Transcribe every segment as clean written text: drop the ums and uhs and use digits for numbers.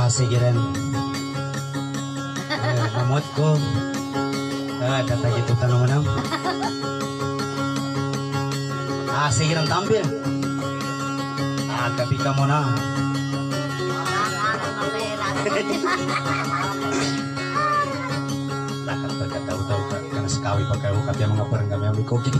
asigiran mamut ko kata gitu tanaman asigiran tampil tapi kamu na takkan berkata-tahu karena sekawi pakai ukap yang mengapain kami ambil kopi.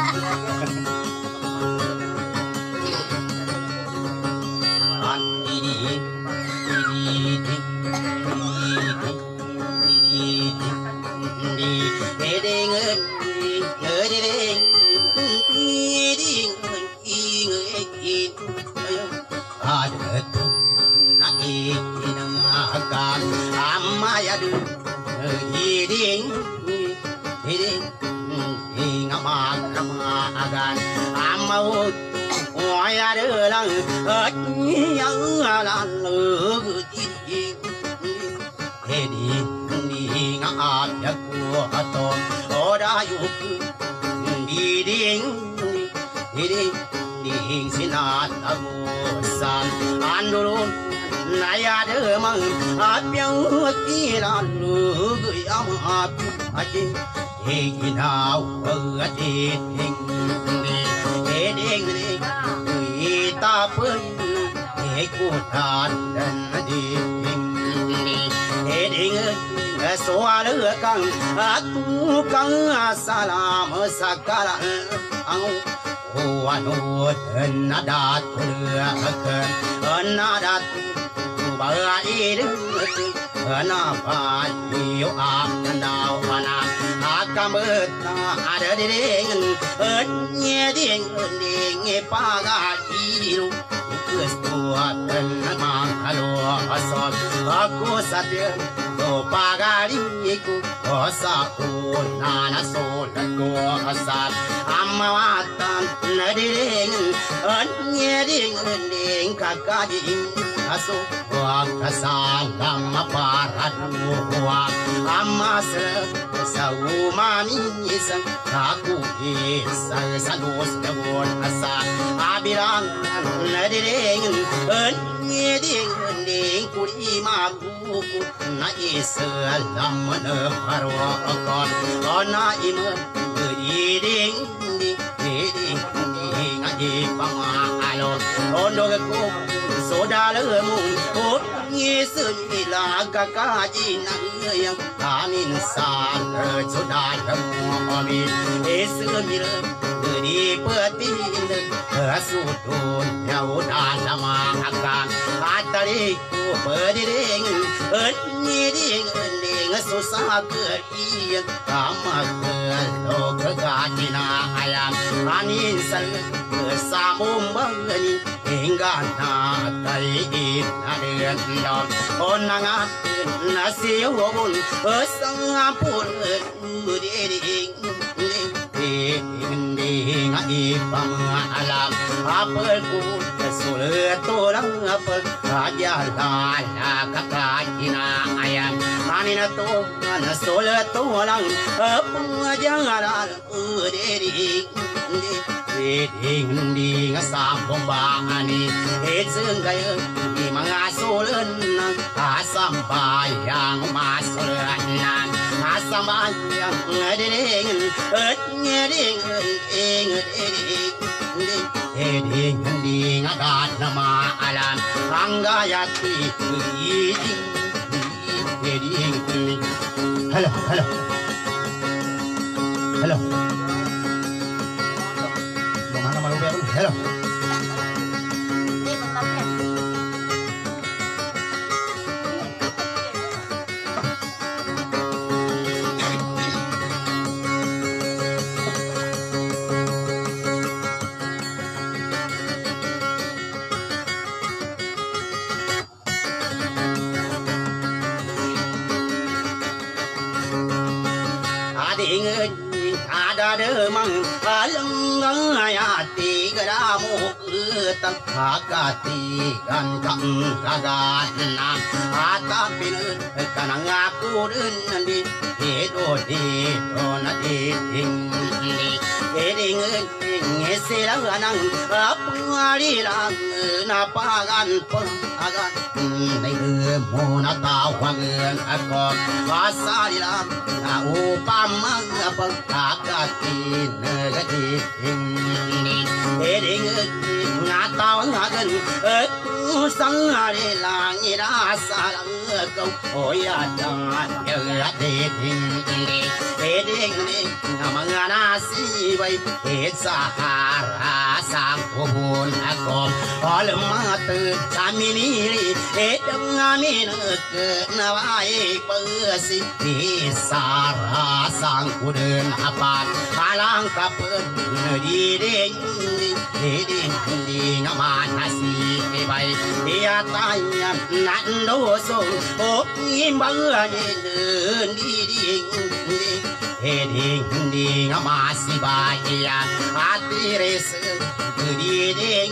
Salam sakala Wanut nadat nadat baid napa yo amnau wana akamet ada ding nye ding paga iru kestuat mang halo asal aku satya do pagariku osaku nana solako asal amawatan nading nye ding kakading aso wakasalam paradu amas saumani isang aku isang sados dawon asa abirang nading nye ding kuri magu na isalam na parwakon ona ima ding ngadi pangalo ondo ko soda lemun ot yesun ila kakaji nang yang amin san soda kami esumir di petin asudun yaudan lama akan atariku berding ding susah keian tamak lo kegatina ayam anin sal sambung bangani hingga natai naden dom onangat nasi wobun sangapun ding ngai pamalam apel ku sulit orang apel aja lala kakakina ayam anina tu mana sulit orang apa jangan ding sambung bangani senggai di mangasulen asam bayang masulen asam bayang ding agad nama alam anggayati ding hello mana malu beru hello ada demang alang ayati geramu ketan hakati kan kang kagana atapin kanang aku den di do na di Eding Silanang Apalilang Napagan Pagan Monatawagan ako Kasalilang Upamang Pagkakatin Eding Natawagan Sangari lang irasalang ko Oyatan Eding mga nasibay Sahara sang kubun ako Alamat sa minili Edang amin Naway pagsi Sahara sang kudun apat Alang kapag Diding Diding naman nasibay Iyatayan Nandosong Imbanganin Diding Ding masih bahagia hati rasa ding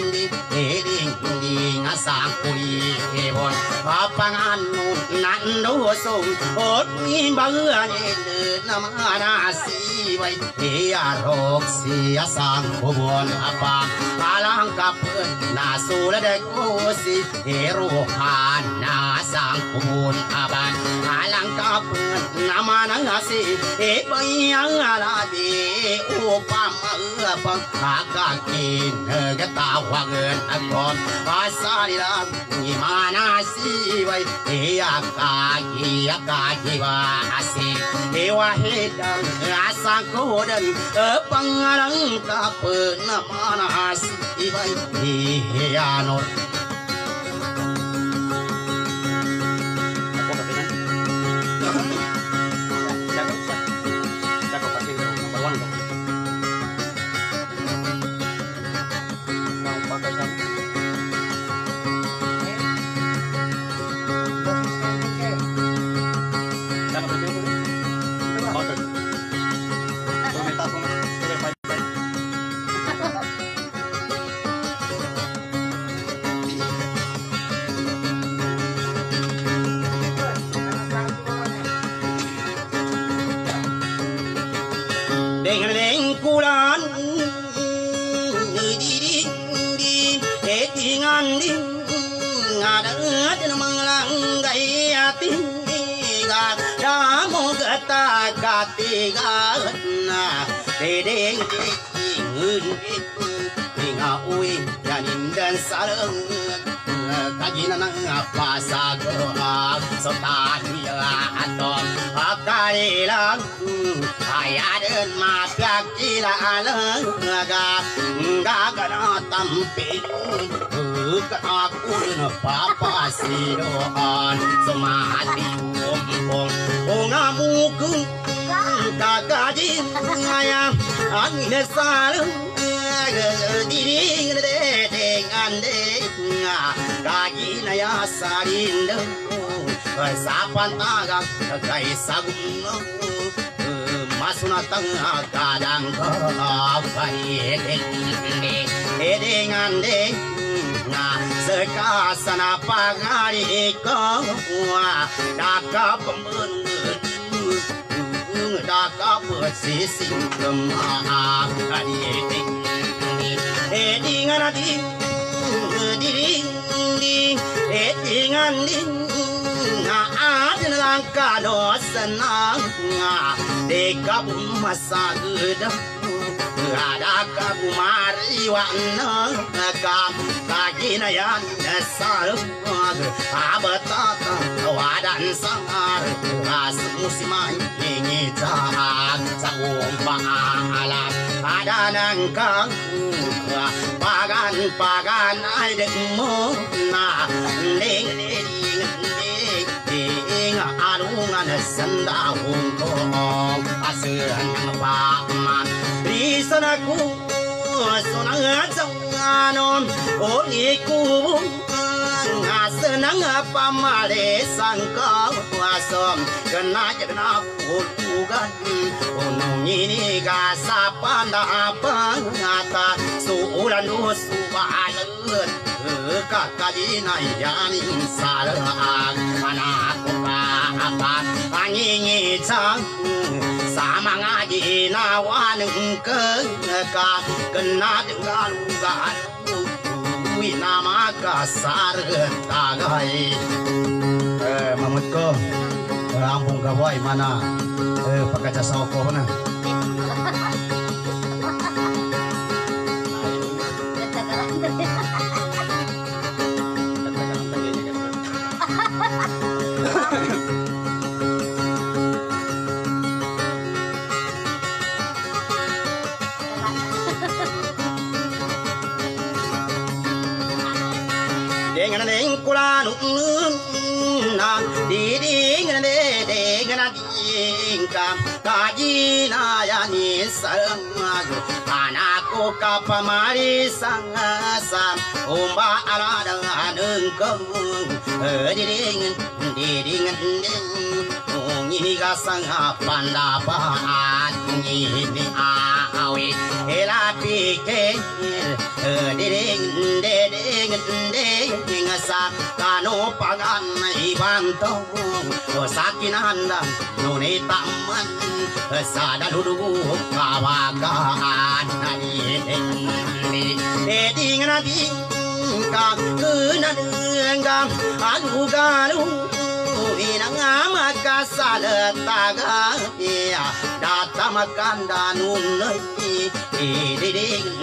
asam kuli hebon apangan nando song imbangan nama nasi baik dia roksi asam kubon apa alang kapun nasul dekosi herohan nasang kubon aban alang kapun nama nasi bayang alabi upama apa akakin ketawagan akon asalilang gimana sih baik akaki wa asik wahidang asang kodan pangarang kapen mana sih baik anor Deng kulan dingan ding ada manglangai ati ga damo gata katiga na deng dinga ui janin dan sareng kajina nang pasago sotania atom akailang ayaden mapyak ilalang gagana tampil kakakun papasidoan sumati umpong ungamukung kakajin ayam angin sareng diring dengan kagina ya sarindo sapan tagak kay sagun masuna tengah kadang kafai dengan sekasana pagari ko daka pembenut daka persising kemah dengan dengan ada langkah dosa deka masa gedang ada kabumari wana kagina yan dasar abatata wadan sangar ras musiman ini jahat sa umpaalam ada nangkang pagan ay mo na ding arungan sandahong ko asiran paman risan aku sunang janganon oniku senang pamale sangka wasom kena jena pulugan unung ini gasapan apa ngata suulan subalet kakadina yani salah anak apa nyi chang sama ngaji nawan ke ka kena dengan ugan wi nama kasar tagai mamut ko ampung gawai mana pakai jasa ko mana dengan deng kulan na di dengan dengan dingkam kaji na ya ni sang anakku kapamari sang sam umba ala dengan engkau di dengan ini gasang pandapat ini awi elapi ke ding sa kano pagan ibanto sakinan dan nuni taman sada dulu kawakan ding na ding ka kena dengang anu galu inang makasal taga ya data makan danun ding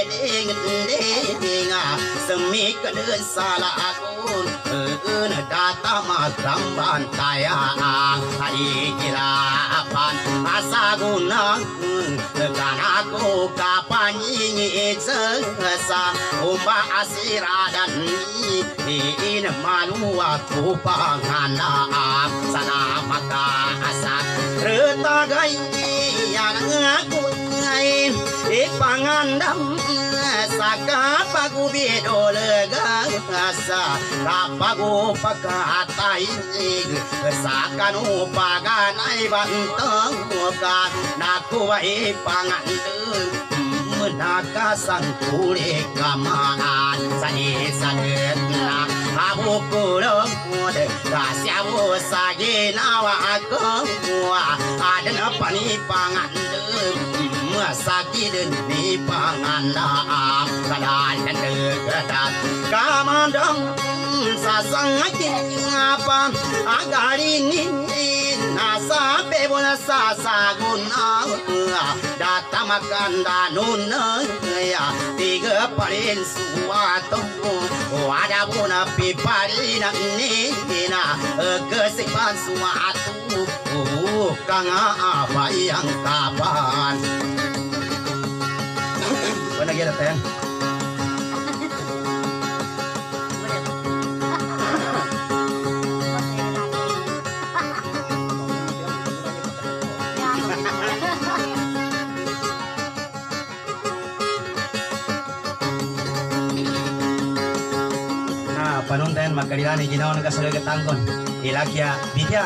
semi kedun salah akun data makam bantayang hari kirapan asa gunang kan aku kapan ingin sesa umba asira dan ini malu aku panganam sana maka asa retagai yang aku ngain pangandam saka pagu bedo lega asa kapagu pakatai saka nu paganai banteng ka naku wai pangandem menaka sang kulit kamaan sani sanetna abu kurang de kasyabu sagi nawa aku ada apa ni pangandem sakit dan di pangandaam kadang dan dekat kamandang sasang apa agar ini nasa pebona sasa guna data makan danun ya tiga parin suatu ada puna piparina ni na kesipan suatu kang apa yang kapan mana lagi ada tayang nah panuntayan magkalilani ginawa ng kasalaga tangkon ilakya bidya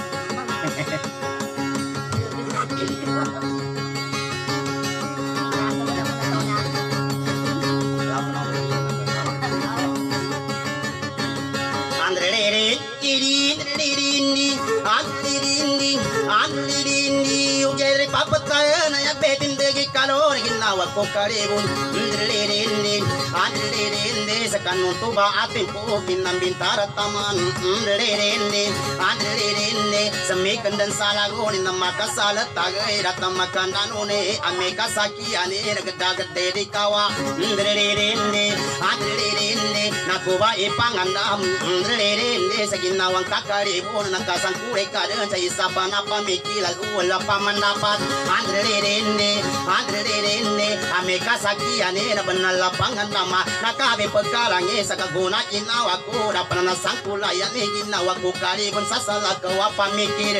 papataya na ya betin degi kalor ginawa ko karibun ndrelende andrelende sa kanun to ba atin po kinambintara taman ndrelende andrelende sa mekandan salagon na makasala tagay ratamakan anone ameka sakiane nagdagat dedi kawa ndrelende andrelende nakuba ipangandam ndrelende sa ginawang kakaribun nakasangkure kadan sa isa pa na pamikilal wala pa man dapat andrelende ameka sakiane na banalapangan nama nakabe pagkalangi sa kaguna ginawa ko dapat na sangkulayan ginawa ko karibun sa salagawa pamikir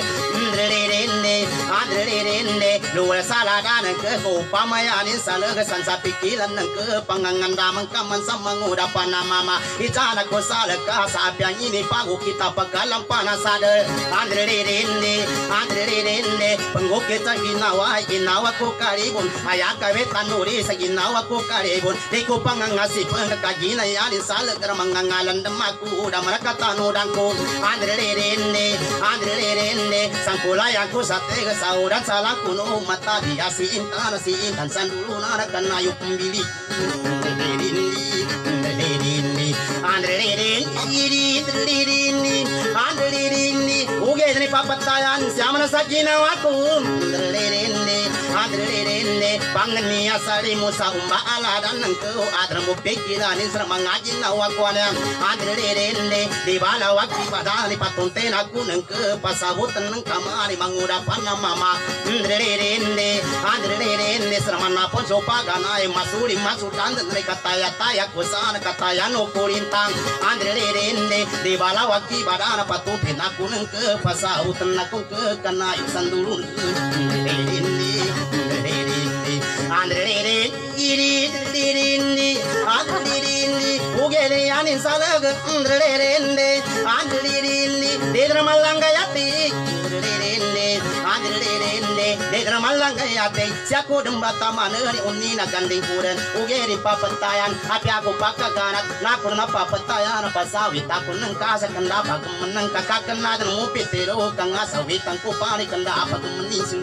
andrelende luwal salagan ke ko pamayanin sa lagasan sa pikilan ng ke pangangandaman kaman sa mangudapan na mama itana ko salaga sa apyang ini pago kita pagkalampana sa andrelende penggukit ginawa ko karibun ayaka betanuri sa ginawa ko karibon. Di ko pangangasi pagkagina yalin sa lagar mangangalan damaku da marakatanudan ko. Andre rende sang kulay ako sa tega sa uran sa lakuno mata biya si intan sandulu na kanayo pembili. Uge ni papatayan siya na sa ginawa ko. Pangan niya sari mo sa umaaladan ng ko adra mo pikilanin sa mga ginawa ko na. Di ba lawag di ba dali patunten ako ng ko pasabutan ng kamari mangudapan na mama. Sa manapon so paganay masuri masudan ng kataya-taya ko sana katayan o kulintang. Di ba lawag di ba dali patunten ako ng ko pasabutan akong ko kanayo sandulun. Ugele anin salag dedra malangayati dedra malangayati siako dembata maneri unina ganding kuren ugeri papatayan api aku pakaganat nakur na papatayan pasawi takun nang kasa kanda pagmenang kakakan nadan mupitero kang asawi kang kupani kanda apa kumenisu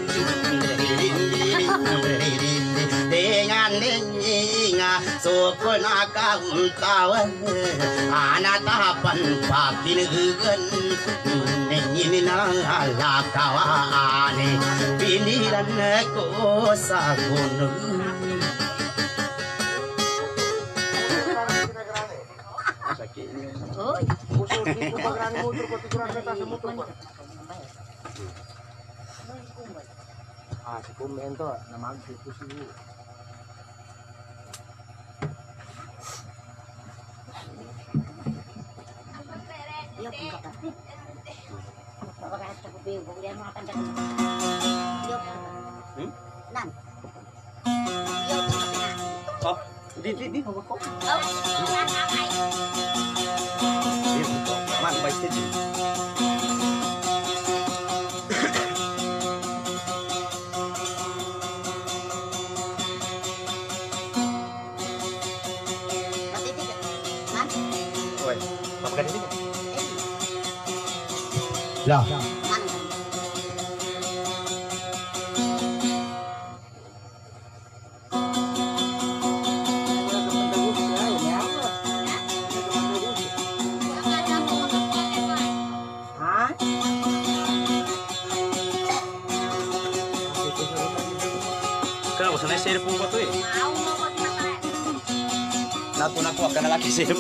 dengan denginga sokol nakauntawan anatapan pakinugan ini nalakawane pinilan ko sa gunung. Si komento na magsipusi. Oh, di ko ko. Man, by stage. Lah, kenapa sana share pun buat tu? Naku akan lagi share.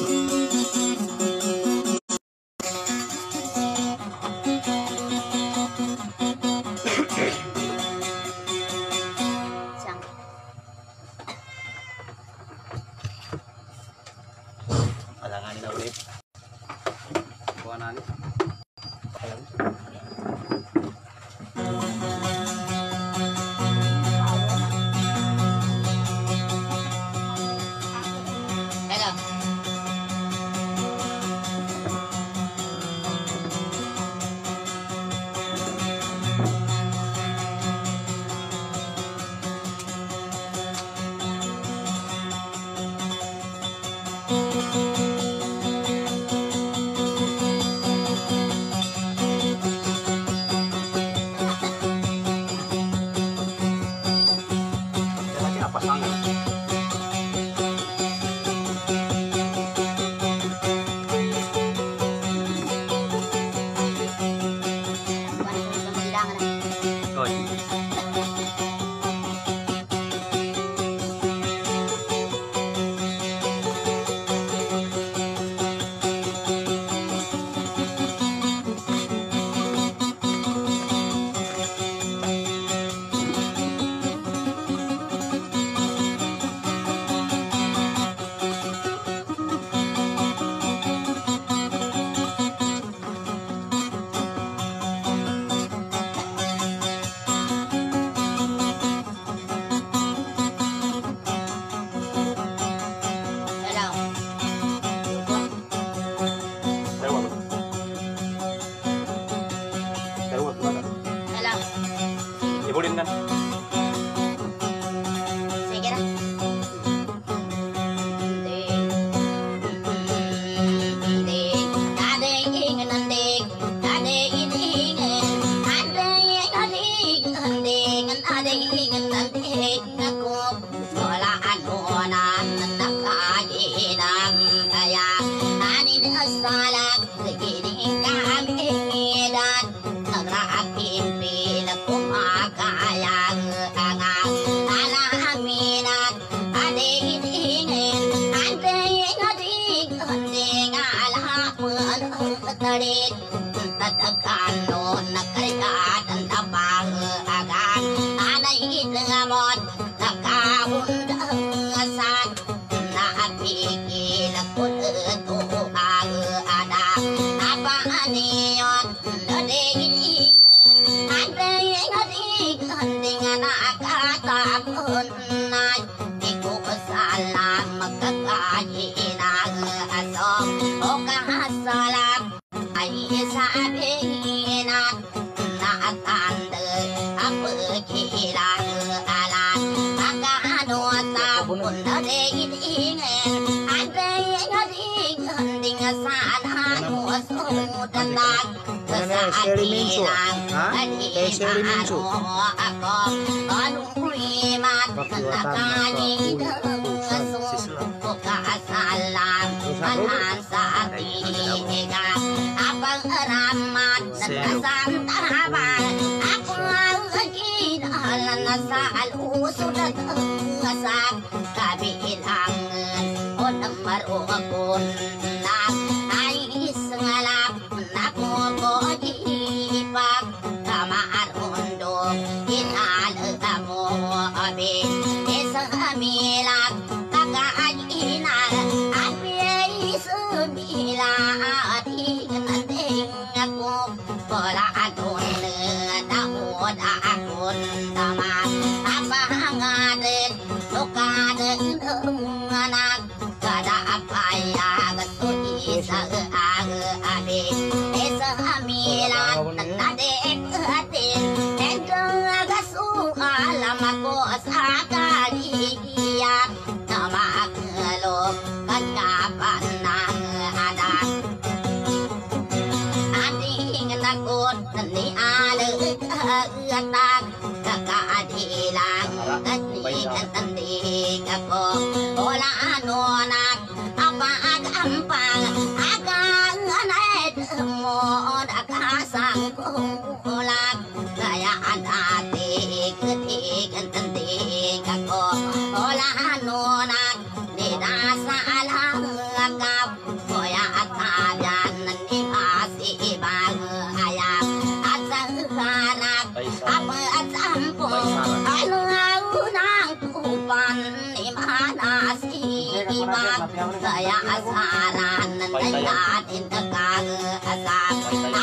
Saya asaran nandayan intakag asam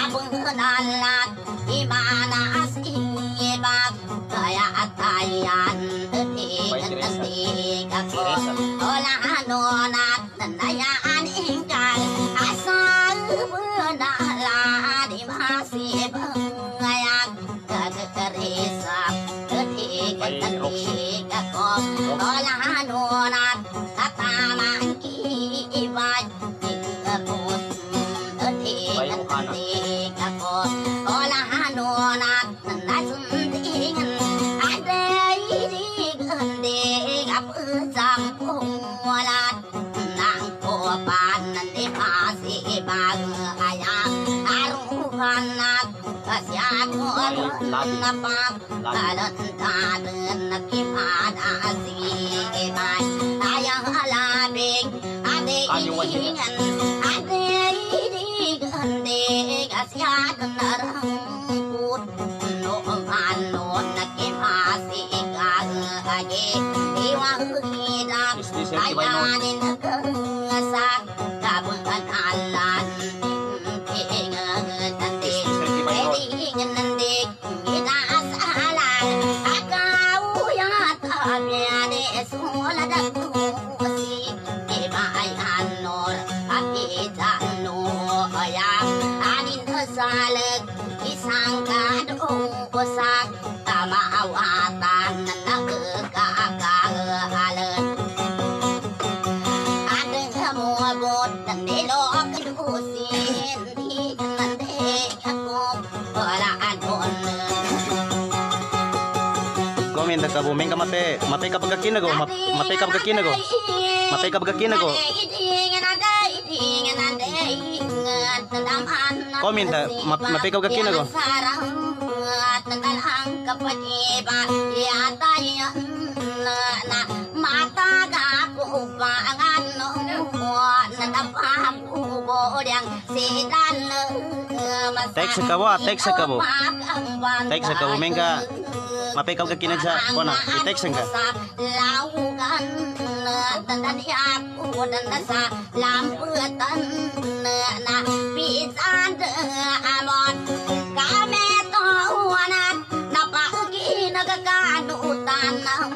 abungalat imana asibag saya atayan detik ako ola anonat nandayan ingkal asal benala di masih bangayak kekerisa detik ako ola anonat Napap kalat taden nakimada asiban ayang halabig ade ihingan ade idigande asyad narangkut no manon nakimasi kag age iwang hidak ayanin kasak kabukan alan tingang tande edingan nande Saleg isang kadong pusak tamaawatan na nakakagalan adeng muabot ng nilok dusin di kanandek ako walaan on Komen ka buming ka mape ka pagkakinago mape ka pagkakinago mape ka pagkakinago Komen ta mape ka pagkakinago at nadalang kapatiba yata yan na mataga ko pa ang ano nadapabubo diyang sidan Tek sekabo. Tek sekabo mengka mape kau kekinan sa kona. Tek sengka. Laukan dan aku dan sa lamputan na pisan de amon kame tahuanat napa ugi nagakanutan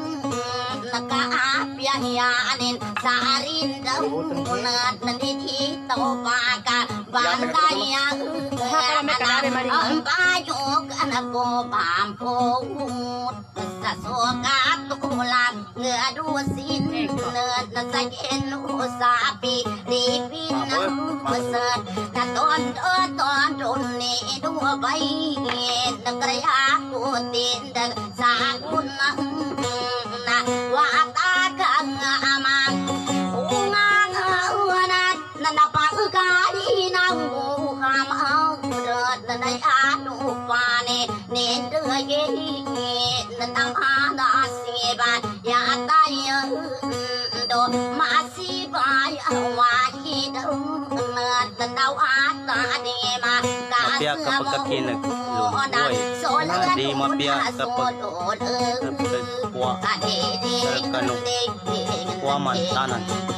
nakaapyahanin sa arindaunat nandito baka bantayang ang bayog anak ko pampot sa sukat tulang ngadusin na sagin usapi ripin ang masad na tondo ni duwabay nagraya ko tindag sa unang na wata kang amang ungang awanat na napagkali ng mukham ang na ano pane nindraye na tamana siban yata do masibay awahid na nawata di Mapia kapag kakinag luluoy. Di mapia kapag kuwa kanu kuwaman tanan.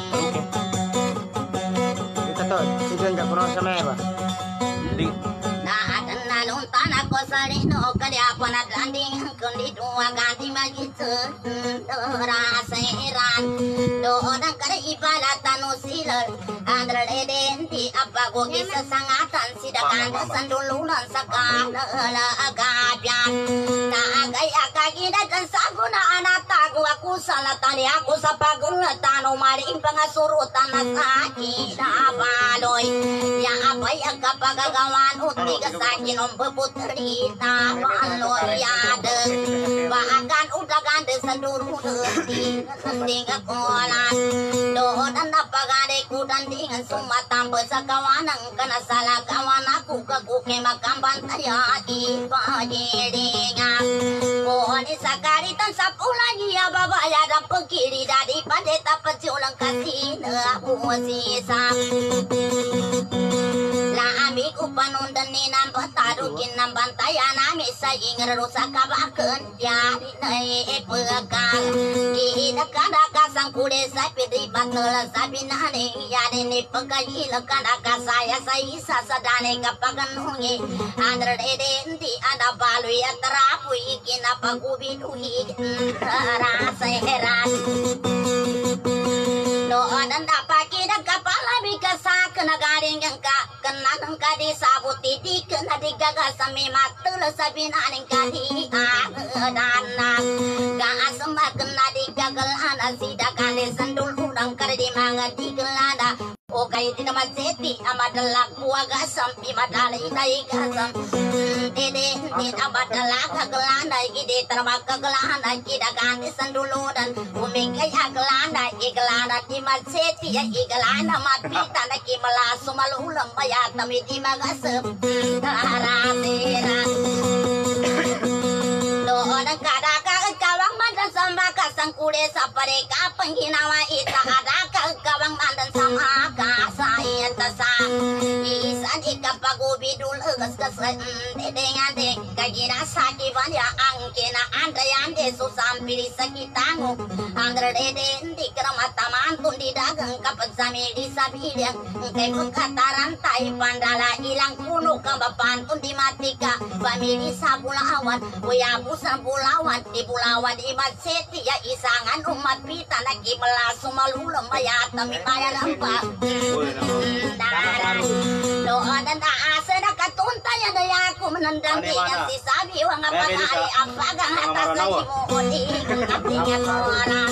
Ito to, sige nggak pernah sama ya pak. Di nuntan ako sa rino kaya panat landing kundi dua ganti magitu raseran doon ang karaipalatan usilan andra edenti apa ko sangatan sidakan sandulunan sa kanala agapyan na agay akagina dan saguna anatago ako sa latani ako sa pagulatan umaring pangasurutan na sa akin baloy ya apay agkapagagawan utiga sa akin beputrita baloyade bahkan udagan de senduru dengan kolan doon ang napagade ko dengan sumatang besakawanang kana salah kawan aku kaguke makambantaya ipajiringan pohon isakaritan sapulagi ya babaya dan pekiri dari pandeta pejulang kasih usisa Ami upanundan ni nampak tarukin nampan tayana misa ingin rusak kabakan jadi naik pegang kita kadang sang kude sapi di batela sapi nane jadi ni pegai lekada saya sadane kapakan nungi andra denti ada balu ya terapu ikin apa gubiduhi rasa heran no dan dapat kita kepala bikasa kena garing yang kenang kadi sabuti di kena digagasami matula sabinaning kadi dana ga asma kena digagal ana sidakane sandul udang kardi manga digelada okay di nama seti amadalak buaga sampi madalai dai gasam dede di amadalak gelanda ide termak gelanda kidagan sanduludan umingkai gelanda igelanda di maseti ya igelanda mapita na kimala sumalulam bayat nami di magasem taratera doon ang kawang mandan sama kasang kude sapare kapang hinawa ita ada kawang mandan sama kasaya tasa isan ikapagubidul kaskas dengan dek kagira saki vanya angkena andayande susampiri sakitango andra dede di keramataman tundi dagang kapasami di sabidang kay kataran tay pandala ilang kuno kabapan tundi matika pamili sa bulawan kuya busan bulawan di bulawan imat seti ya isangan umat pita nagi melasu malulam mayat nami bayaran pa doa dan asa na katunta ya daya aku menendang dengan si sabi wang apakali apagang atas lagi mo di katingan orang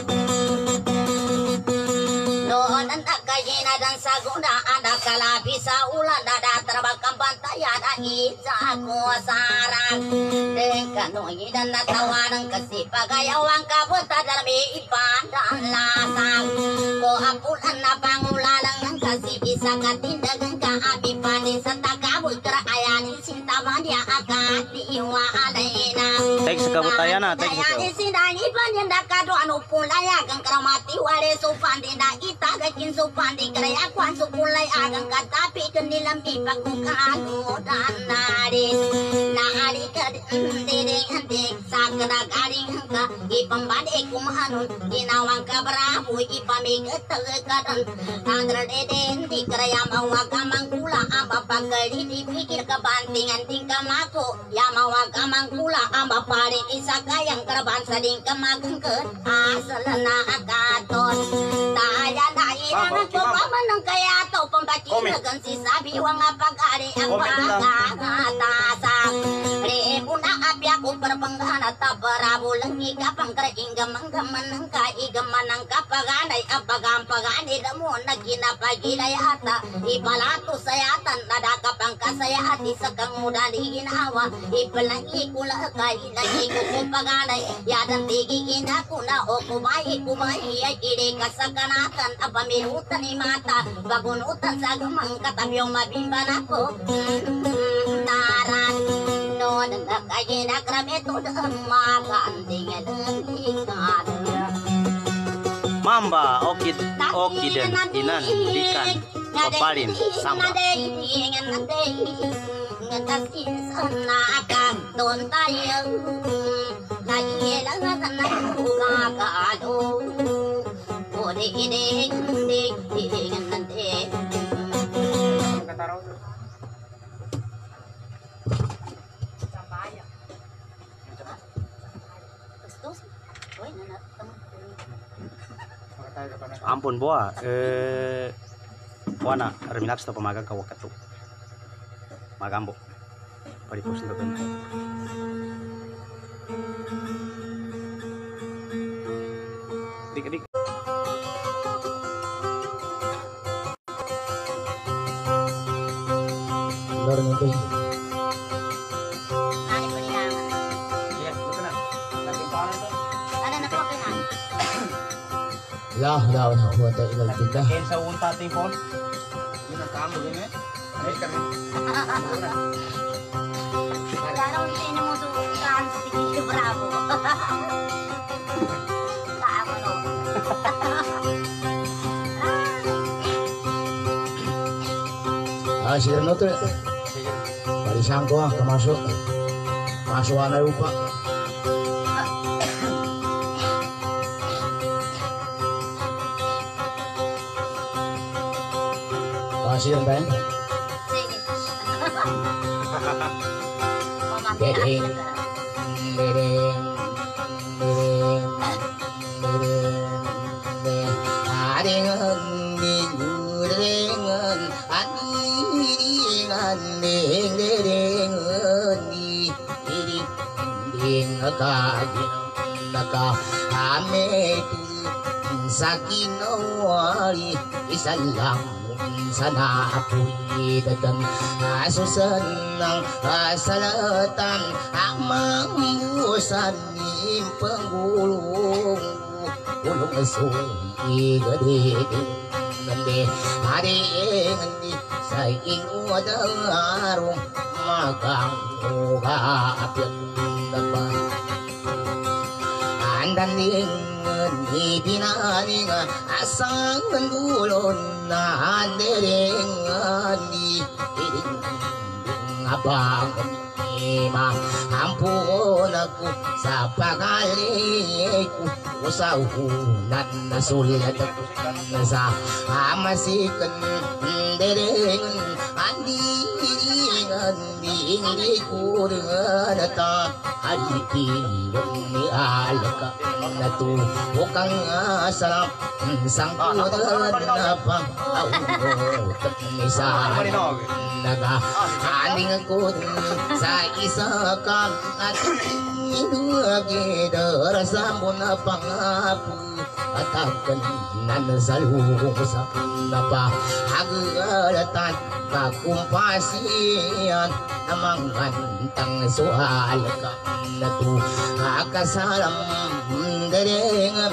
doa dan kayena dan sagunda ada kala bisa ulan ada terbakam pantai ada ijaku sarang dengan nui dan tawaran kasih pagayawang kabuta dalam ipan dan lasang ko apulan na pangulalang kasih bisa katindagan ka abipani sa takabul keraayanin sintaman dia akan diiwa alaina tek sekabutayana tek ayanin sindangi panjang dakado anu pulay agang karamati wale supandi na itagakin supandi karaya kwan supulay agang katapi kanilambi pagkukano dan narin naali ka dinding handik sa kadagaling hangka ipambalik kumanon ginawang kabrabo ipamigat tagadan andra deden di karaya mawagamang kula amba pagkali di pikir kebantingan tingkah mako ya mawagamang kula amba paling isa kayang karaban sa dingkah magengket asal na akaton daya daya na coba ng kaya to pambakin si sabi wang apagari ang pagkakatasak ribu na apya ko perpenggana tabarabo lengi kapang karaing gamang-gaman ng kaigaman ng kapaganay apagampagani damo na ginapagilay ata ipalato sayatan nadakapang kasayati sa kang mudali ginawa ipalangi kula kay langi ko paganay yadan tigigin ako na o kumahi ay iri kasakanatan apaminutan ni mata bagunutan sa gamang katamyong mabimban ako naran no nagkakayin akrameto makanting ikat Mamba okid okiden inan ikan papalin samba ngatasin sana akan don tayo lagi lang sana kakalo ode ide nande ampun boa wana remilaks to pamaga ka wakatu magambo paripos na doon dik Lor nito. ani peningan iya betul na tapi paano to ada na ko penan Lah, daw na ko ta ilal kita. ken sa unta ting phone yun ang kambo gini ay kami Dalam ini musuh kan sedikit bravo. Tak apa Sige no to. Parisan ko kamasok. Masuk na rupa. Sige ba? Dedeng, dedeng, dedeng, dedeng, adengan di gudengan, adiringan deng dedengan di ding kagin naka ame tu sakinawari isalang sana ako'y dagang asusan ng kasalatan ang mambusan ni Pangulong ulong asoy gadidin nandi haringandi sa ingodarong magang ugaapyan naman andaning ni binaning asang gulon na dereng ni abang ima ampun aku sa pagaliku usahunan na sulat aku sa amasikan dereng andiringan di kurengan ta harikiwan ni alaka na tu bukang asarap sang kudan na pang autot ni sa naga aning ko sa isa kang at inugidar sa muna pangapu at akan nansalusa na pa agalatan kakumpasiyan namang gantang sual ka na to akasalam darengan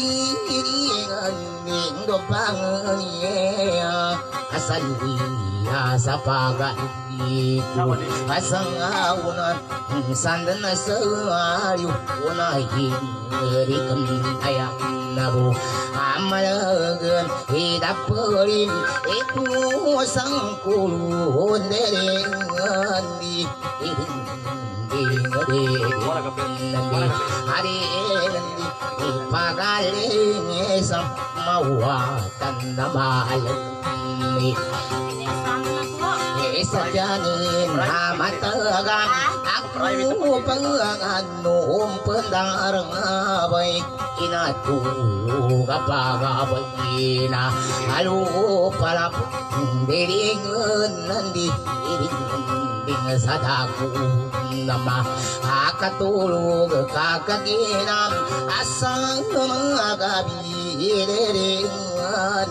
nandiringan ning do pangniya asalwi nasa pag-iku asang aunan sandan na sa'yo unahin rikan ayam nabu amalagan hidapurin itu sangkulu nerengan di hari ipagaling isang mawatan na malam isa janin hamatagan aku penganum pendarang abay inatuga pagabay na halu palap diringan nandi ding sa daku nama akatulog kakaginam asang mga gabi diringan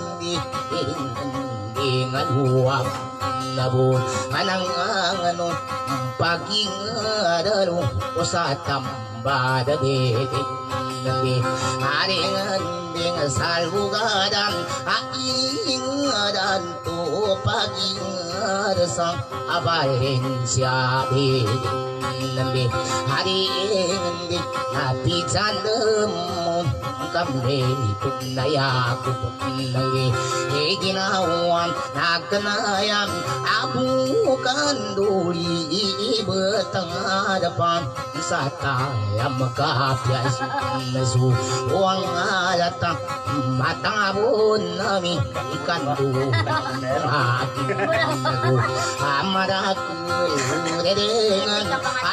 dingan huwag nabo anang ano paging adalo o sa tambada dede nandi aringan ding salbugadan aing adan to paging adasang abalensya dede nandi aringan ding napitan demon kami tunayaku nagi ginawan nagkanayam abu kanduli betengah depan sa tayam kapias nasu uang alatang matang nami ikan hati nagu amadak dengan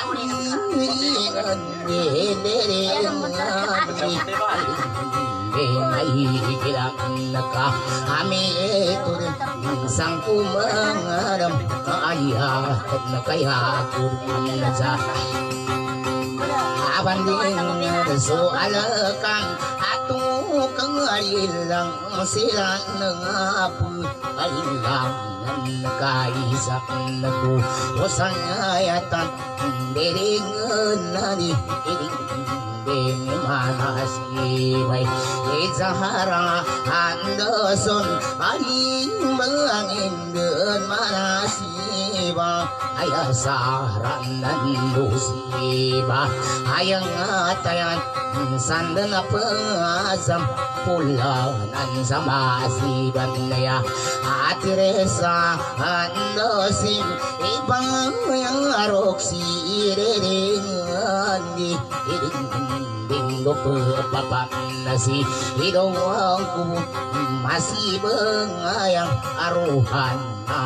ikilang naka kami ito rin isang kumangaram ayah at nakayakur sa abanding so alakan atong kangalilang sila ng apo alilang nakaisa na po o sangayatan diringan na di ding manasibay izahara andoson aling bangin den manasiba ayasaran nandusiba ayang atayan sandan apazam pulanan sa masiban naya atiresa andosim ibang yang aroksi iringan di dinggo papan nasi hidungku masih bengayang aruhan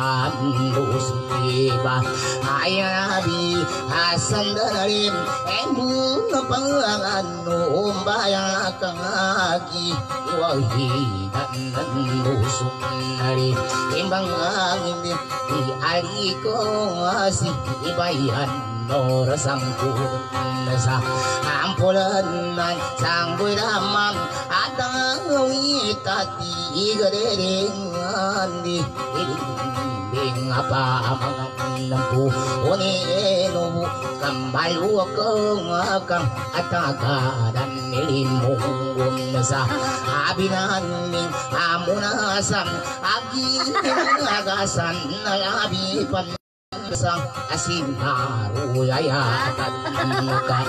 andusiba ayabi hasan dalim embung pangangan numbaya kangagi wahidan nandusuk nari imbang angin di aliko asih ibayan norasang nasa ampulan sanggoy damang atang witati igaringan di ding apa mga lampu oneno kambalu kang atagadan nilimungon sa abinaning amunasan aging agasan nalabipan sang asinaru yayatan ka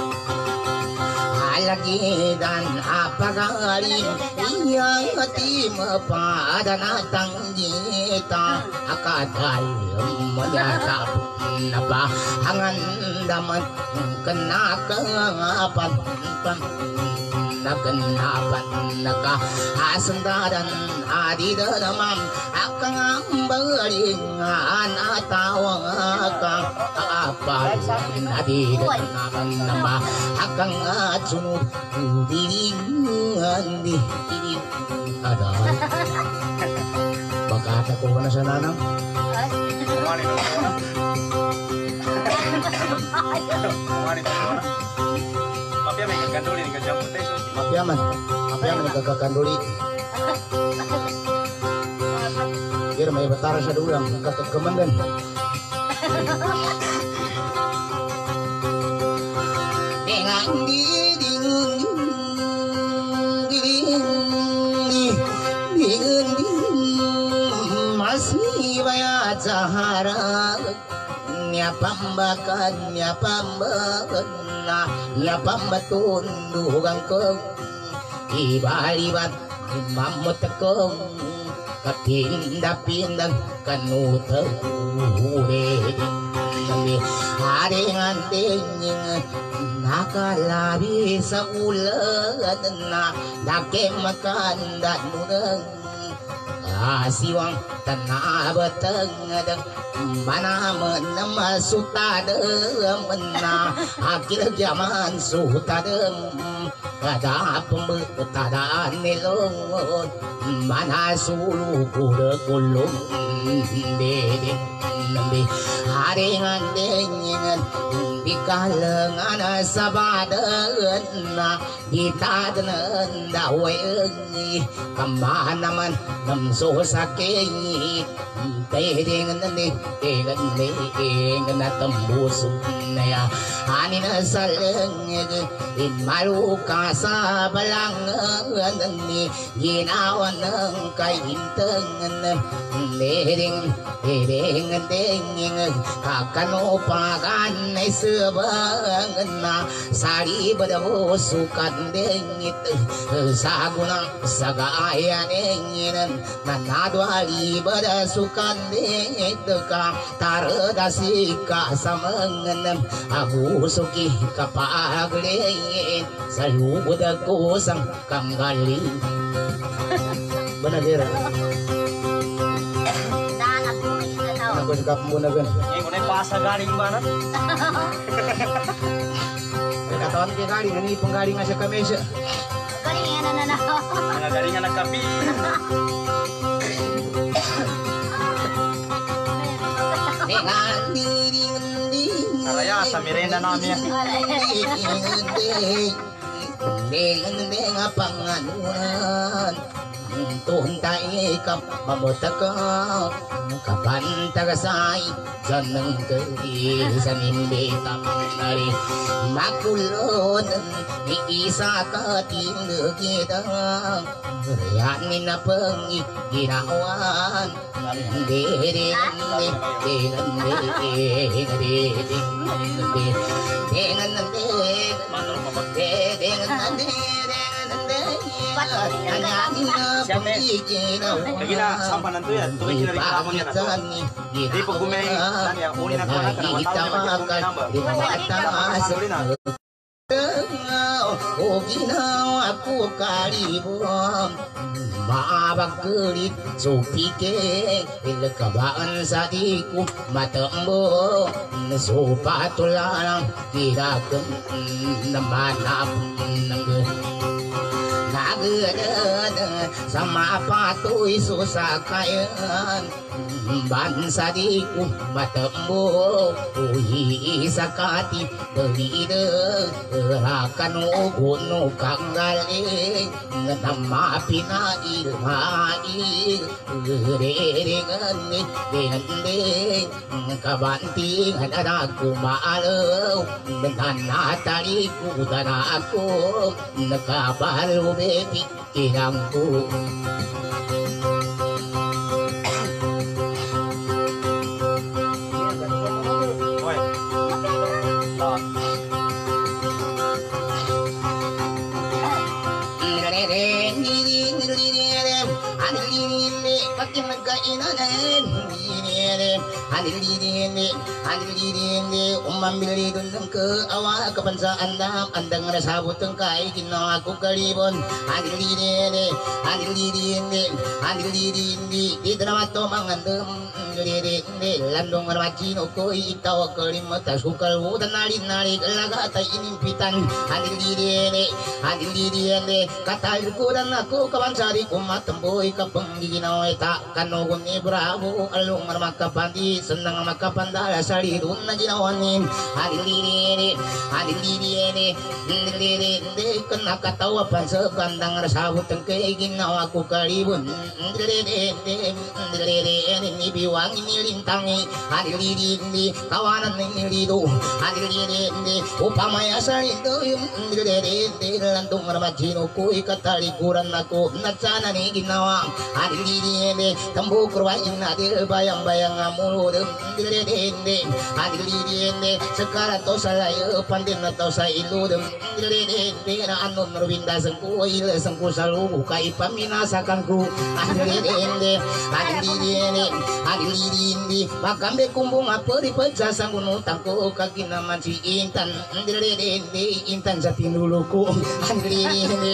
alagidan apagaling iyang tim padanatang gita akadal magyakap na ba hangan daman kenakapan naganapan naka asandaran adida naman akang balingan atawang akang apal adida naman nama akang atsunod dilingan di ada baka nakuha na sa nanang Papiaman nagkakanduli ng kajamu tayo. Papiaman nagkakanduli. Kira may batara sa dulang kakakamandan. Dengan masih bayat Zahara nya pambakan nya pambakan nya pambatun dugang kong ibalibat mamut kong kapinda-pindang kanutang ure haringan tingin nakalabi sa ulan na nakemakan dan mudang asiwang tanabatang mana menamasutada mana akhir zaman sutadem kada pembetadaan nelong mana sulu kuda kulung dede nembe haringan dengin di kalangan sabadan ditadanan dawe kemana man namso sakit dengan tembus ya anin saleng malu kasa balangan ni ginawan ng kaintangan dering kakano pagan ay sebangan na sari badaw sukan dengit sagunang sagayan enginan nanadwali bada sukan dengit ka taradasi ka samangan agusuki kapaglein sayubod ako sang kanggali banagera aku suka pembunuhan. Yang mana pasa garing mana? Katawan kay galing ani penggaling nga sa kamesa. Galingan na. Mga galingan ng kapi. Araya sa merenda namin. Dengan panganunan tuntay ka mamutaka kapan tagasay janang kay sa nimbitam nari makulon ni isa ka tinugida yanin na pangiginawan Kagina sampan nanto yan, tuloy kinariklamon yan ako. Di po gumay, ya, uli na ko na ka, o ginawa ko kalibong mabagkulit supike ilakabaan sa di ko matambo supatulang kirakan naman ng nagdadad sa mapatoy susakayan bansa di ko matambo uhi sa katip dalida rakan ugono kang galing namapinailhail reringan dendeng kabantingan anak kumalaw nanatali ko na ako nakabalo pikiran ko umamili dun ng kaawa kapansaan na andang nasabot ng kay ginawa ko kalibon anilidini dito naman to mangandam landong marmachino ko itaw kalimot asukal udan nari kalagata inimpitan anilidini katal ko dan ako kapansari kumatamboy kapang ginawa ita kanogon ni bravo along marmakapandi senang makapandala sari dun na ginawa ni Adilini kena katawa pan sa kandang rasabot ang kaigin ginawa ko karibun ini biwang ini lintangi ini kawanan ini lido ini upamaya salito lantung ramajino ko ikatalikuran ako natsana ni ginawa ini tembu kurwain adil bayang-bayang amulud ini sekarang to saya pandin atau saya ilud ini anu merbinda sengku ila sengku salu kai paminasakan ku ini makambe kumbung apa di pecah sanggun utangku kaki nama si intan intan jati duluku ini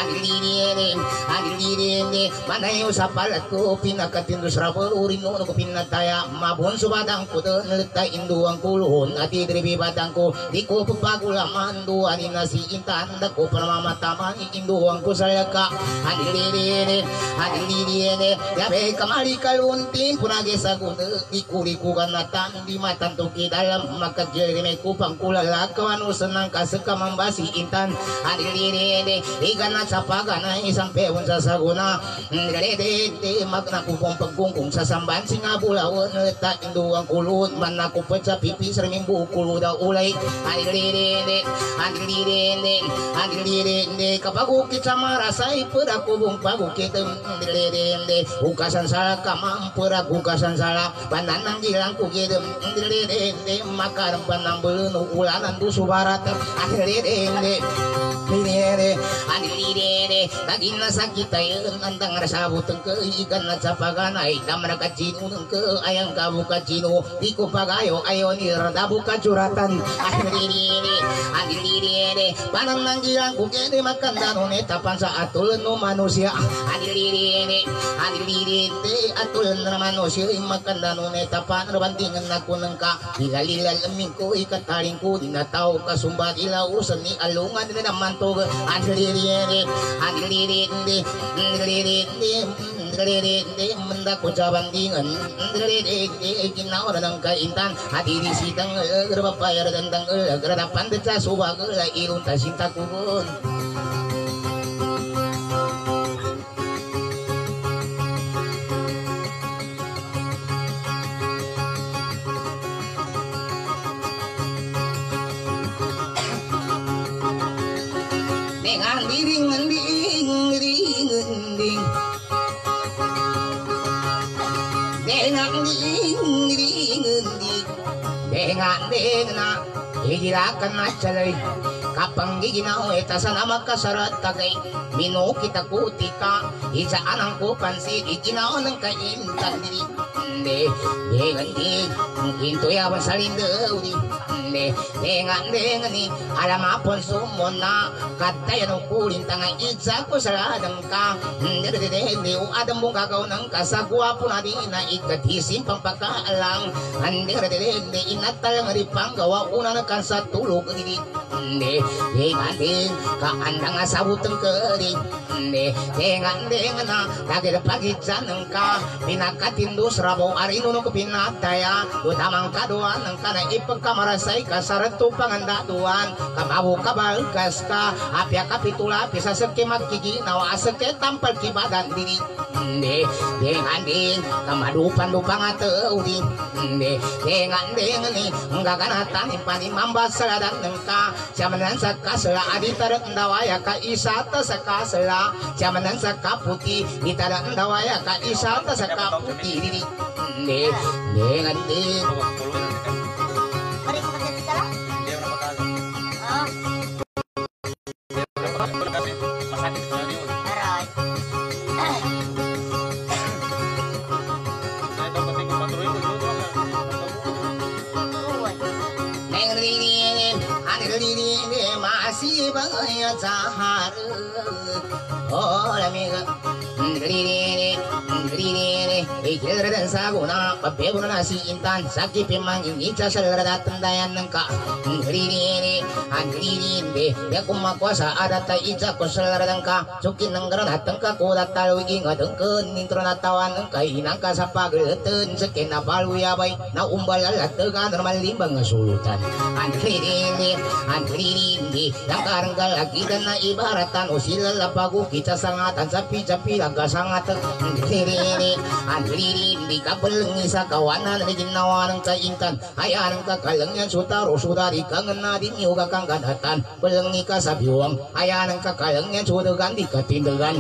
mana yang sapalku pinakatin dus rabel urino ko pinataya mabon subadang ko neletak induang kulun ati dribi badangku diku pepagula mandu anina si intan dako pramama tamani induang ko sayaka ini yabe kamari kaluntin punage sagun ikuriku kanatan di matan tuki dalam maka jereme kupang kulala kawanu senang kaseka mambasi intan ini igana sapagana sampai unsa saguna makna kupong pagkungkung sa samban singa bulawan letak induang kulun mana ku pecah pipi sermimbu kuluda ulay ini kapagukit sama rasai pedakubung pagukit ukasan salah kamang perak ukasan salah bananang gilang ku gitu makar banang belenu ulanan du subarat ini kagina sakit ayo nantang rasabut ke ikan nacapaganay damra kacino ke ayang kabu kacino iko pagayo ayo ni rada buka curatan ini panang nanggilang ku kede makan danone tapan sa atul no manusia ini atul na manusia makan danone tapan bantingan aku nengka dilalila lemingko ikat taringku dinatau kasumbat ila urusan ni alungan na naman to mendak ucapan dingan ginawa ng kaintan hati di sitang gerapayar tentang geradapan deca subag ilun tasinta kubun dengan ding na higirakan na chalay kapang giginaw etasan na makasarat tagay minu kita kutika isaan ang kupansin iginaw ng kaintan diri dengan hinto yawan salindaw dengan ni alam apon sumona katayan ukulin tanga itsa ko saladang ka hindi adam mong gagaw ng kasagwa po na di na ikatisim pang pagkaalang hindi inatal nga ripang gawa una na kan sa tulog hindi kaandang asabutang kering dengan na dagir pagitsan ng ka pinakatindos rabaw arino no pinataya utamang kaduan ng ka na ipagkamarasay kasaratu pangandatuan kamabu kabalkas ka apya kapitula pisa seke makiginaw asake tampal kibadan diri dengan kamadupan lupang atau dengan ni nggaganatan impani mambas saladan nengka jamanan sakasela aditara ndawaya ka isata sakasela jamanan sakaputi ditara ndawaya ka isata sakaputi diri dengan masih bangaya cahar oh amiga ikil dan saguna babebuna nasi intan sakit memang ini casar datang dayan nengka ngiri de ya kuma kuasa ada ta ija kusal dengka cukin nenggaran datang ka kuda talu inga dengkeun nintro natawan nengka inang ka sapageuteun sekena balu ya baik na umbal lateugan normal limbang ngasulutan ngiri yang karenggal lagi dan na ibaratan usil lapagu kita sangatan sapi laga sangat ngiri di kabelengi sakawanan di jinawan ka intan ayan ka kalengnya sutaro sudari kangen nadin yoga kang ganatan belengi ka sabiwang ayan ka kalengnya sudagan di katindegan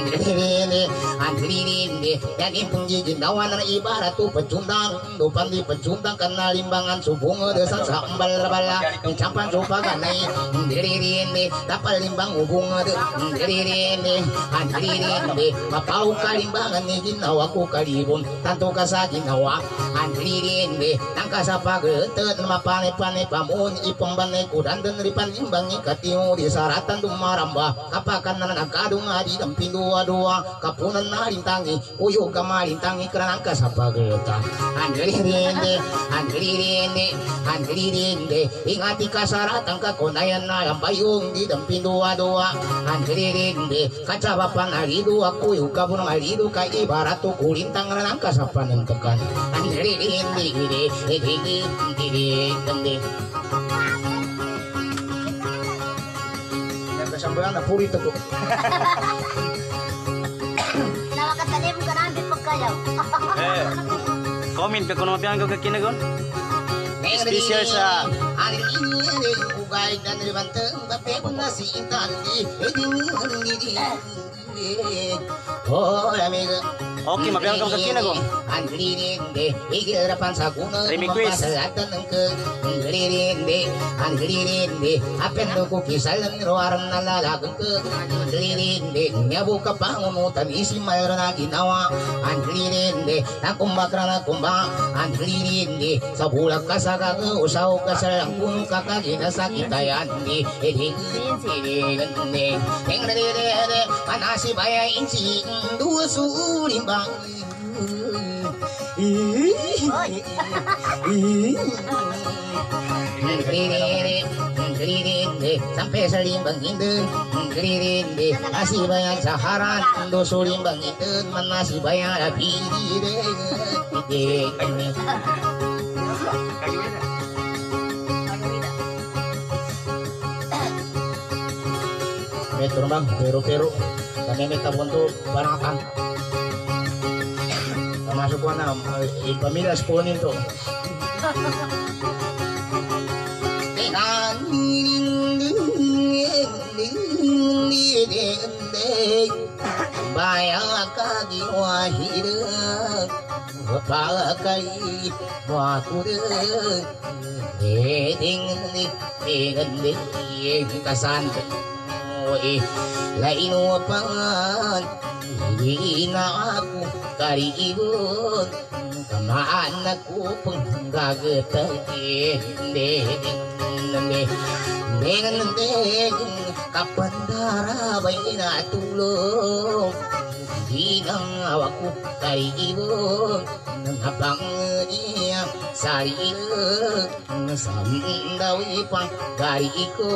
andiri dan impung jinawan ibarat tu pecundang dupan di pecundang kana limbangan subung desan sambal bala campan supagan nai andiri tapal limbang ubung andiri mapau kalimbangan ni jinawa ku kalibun tanto kasagin hawa andiriin be tangka sapageuteun mapane-pane pamun ipembanai kudan dan ripan imbangi katiu di saratan dumaramba kapakan nakadung adi dampin dua kapunan narintangi uyuh kamarintangi keranang kasapageutan andiriin be ingati kasaratan kakonayan nalambayung di dampin dua andiriin be kaca bapan alidu aku uyuh kabun alidu ka ibarat tu kulintang nangka sapanen tekan andiri yang kesampean na puri tetu Nawa ka talim ka na ambil pagkayaw. Komen ka kuno mapiang ka kinagon. Special sa ugay dan ribanteng bape nasi intan di oh amigo. Okay, mapiang ka kinagon. Andrinde igirapan sa kuna request andrinde apendo ko kisalan roaran nalalagang ke andrinde nyabuka pangumutan isi mayroon na ginawa andrinde nakumbakra na kumba andrinde sa bulag ka sa usaw ka sa langkung kakagina sa kitayan di andrinde panasi bayay insi dua sulim bang sampai selimbang indun nasi bayar saharan do sulimbang indun manasi bayar api metro bang pero kami minta untuk barangkan masuk mana pamilya 10 itu bayang kagi wahid pakai waktu kasan lain wapan ina aku kari ibun kamaan aku penggagetain dengan kapan darah bayi na tulong hinang awakku kari ibun ngapang niya sari sandawi pang kari iko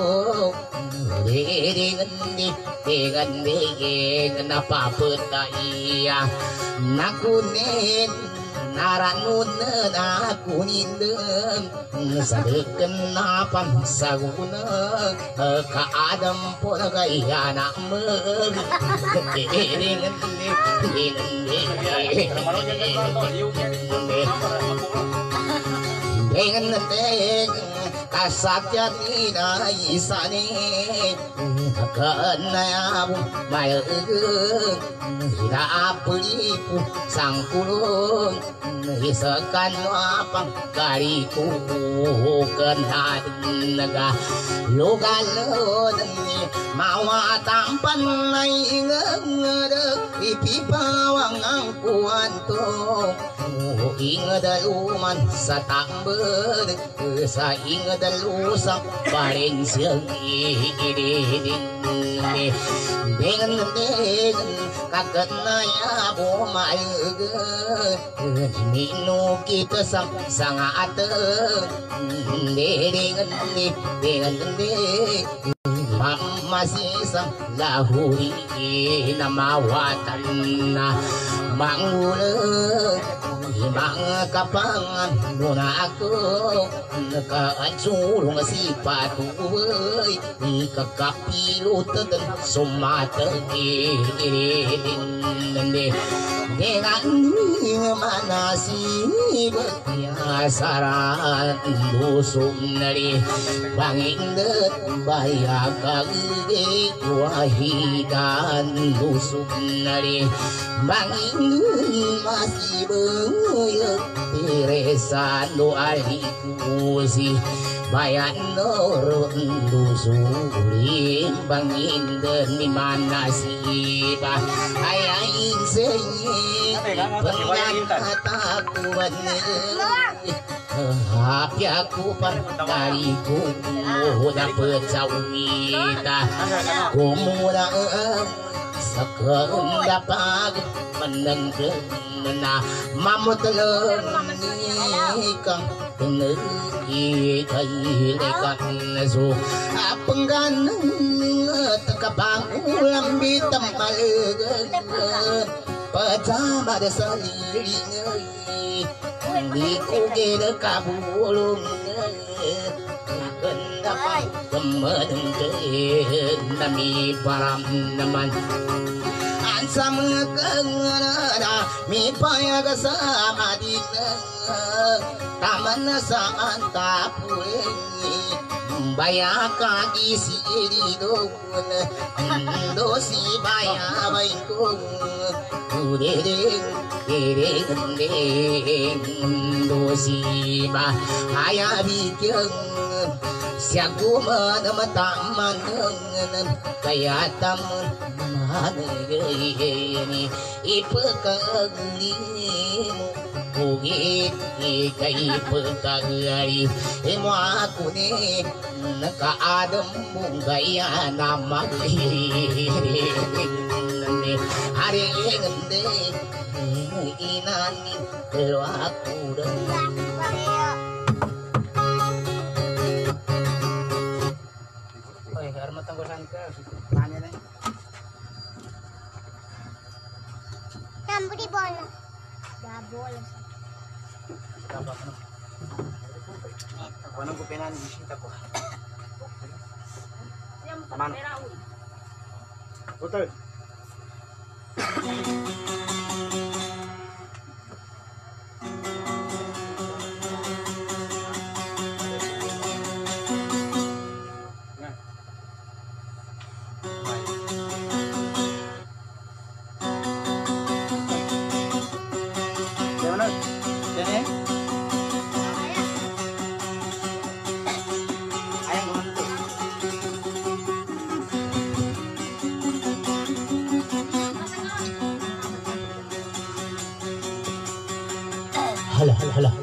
dengan napapetaya nakunin naranun aku nindem sadeken napan saguna kaadam po na kaya na dengan kasakyan ina isane kanaya mayaeun hidapelipu sangkulun isakan apang kariku kenhan naga lugalun mawa tampan na ingedeg ipipawang ang kuwanto ingadaluman sa tambed sa ingadalusang paring siyang ididing dengan kaget naya bomai minu kita sangat dengan masih sang lahuri nama watan mangula mga kapangan muna ako nakaansulong si patuloy ikakapilot at sumatagin dengan manasib yasaran busog na rin pangindat bayakag wahidan busog na rin pangindat masibang Teresa no alikusi bayan noro lusuri bangin demi mana siba ayain senyi pengataku happy aku pantariku dapat sawita kumura sekeundapag menenggeng na mamutulong ikang tenegi kailikan so apenggan tekapang ulam bitam malagan pecah saliring di kugel kabulung kendapan kemedengkeun nami param naman sama kengana mi payag sama dina taman saan tapuengi bayaka isi didon dosi baya baikung dereng dosi ba haya bikyang siagu manamataman kaya taman ini ipekalimu bukit ikay pekali imo aku ni nakaadam mong gaya na maglirin hari ngende inani pero aku Oy, harus matanggosan ka. Nanya na. Beri bola. Dah bola. Ano ko penan bisita ko. Mana? Betul. Hala.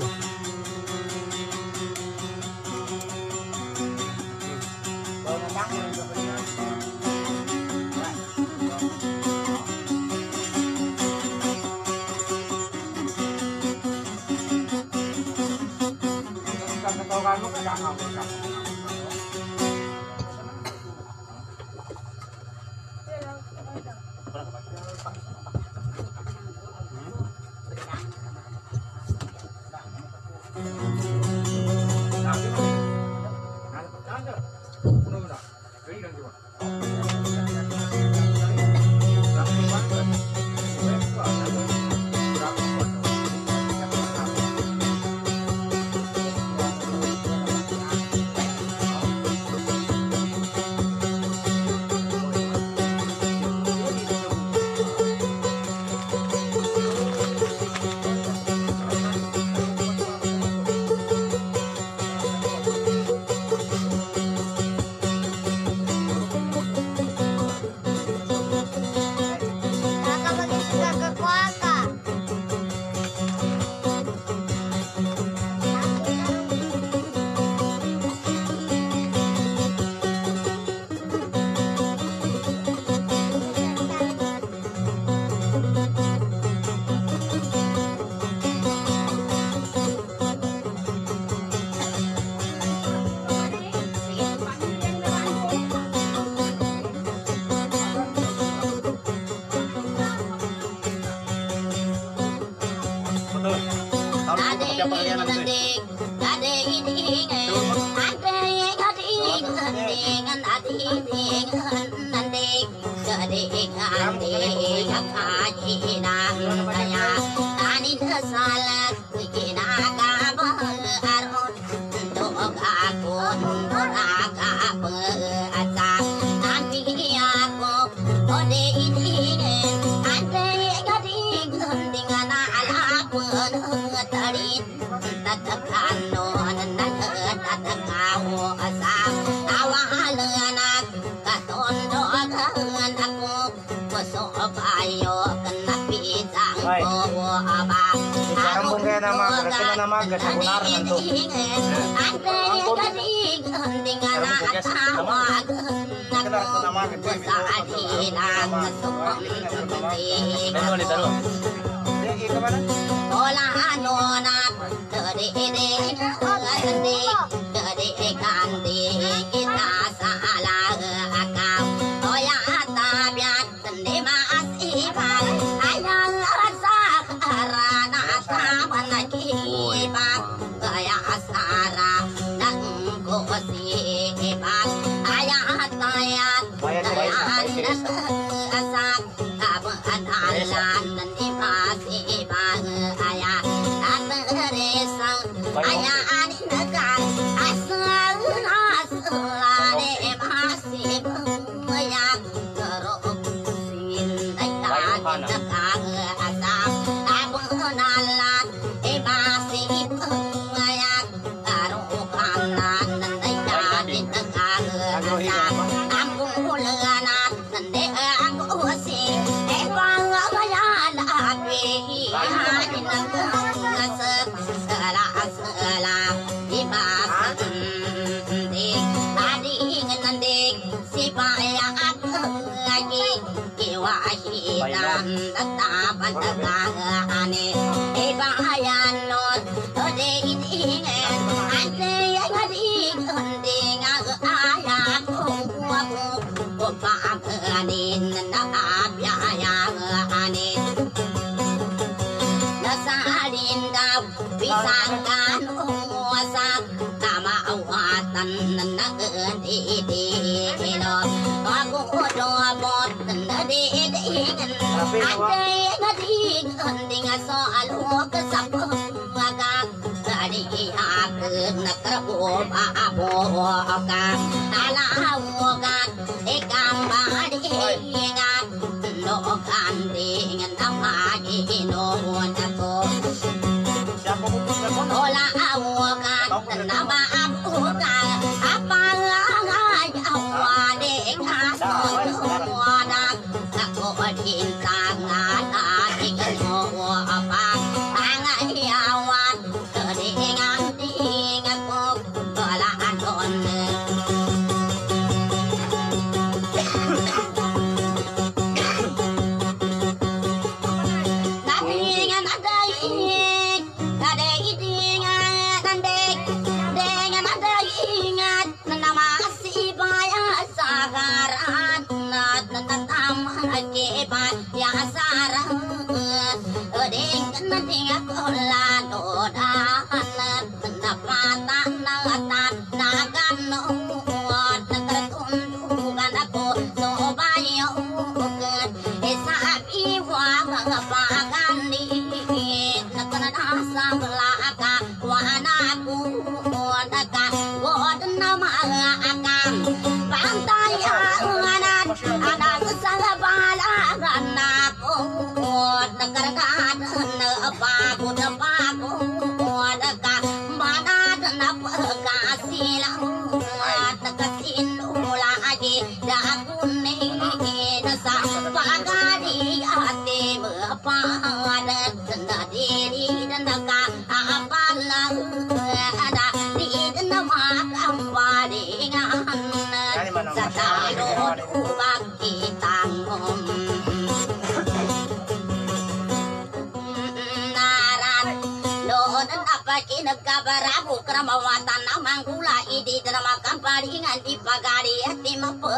Nagkabarabu kramawatan na manggula idi drama kamparingan di pagari at di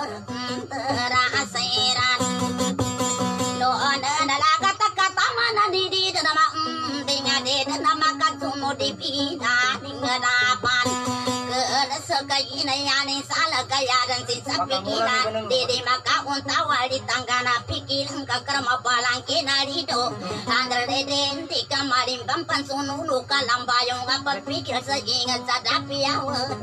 maperasairan noon nalagat katama na di drama tinga di drama katsumo di kainayani sala kayaran si sapikilan dede maka untawa di tanggana pikilan kakrama balang kinarito andar dede di kamarin bampan sununu kalambayong apat pikir seingat sadapi awet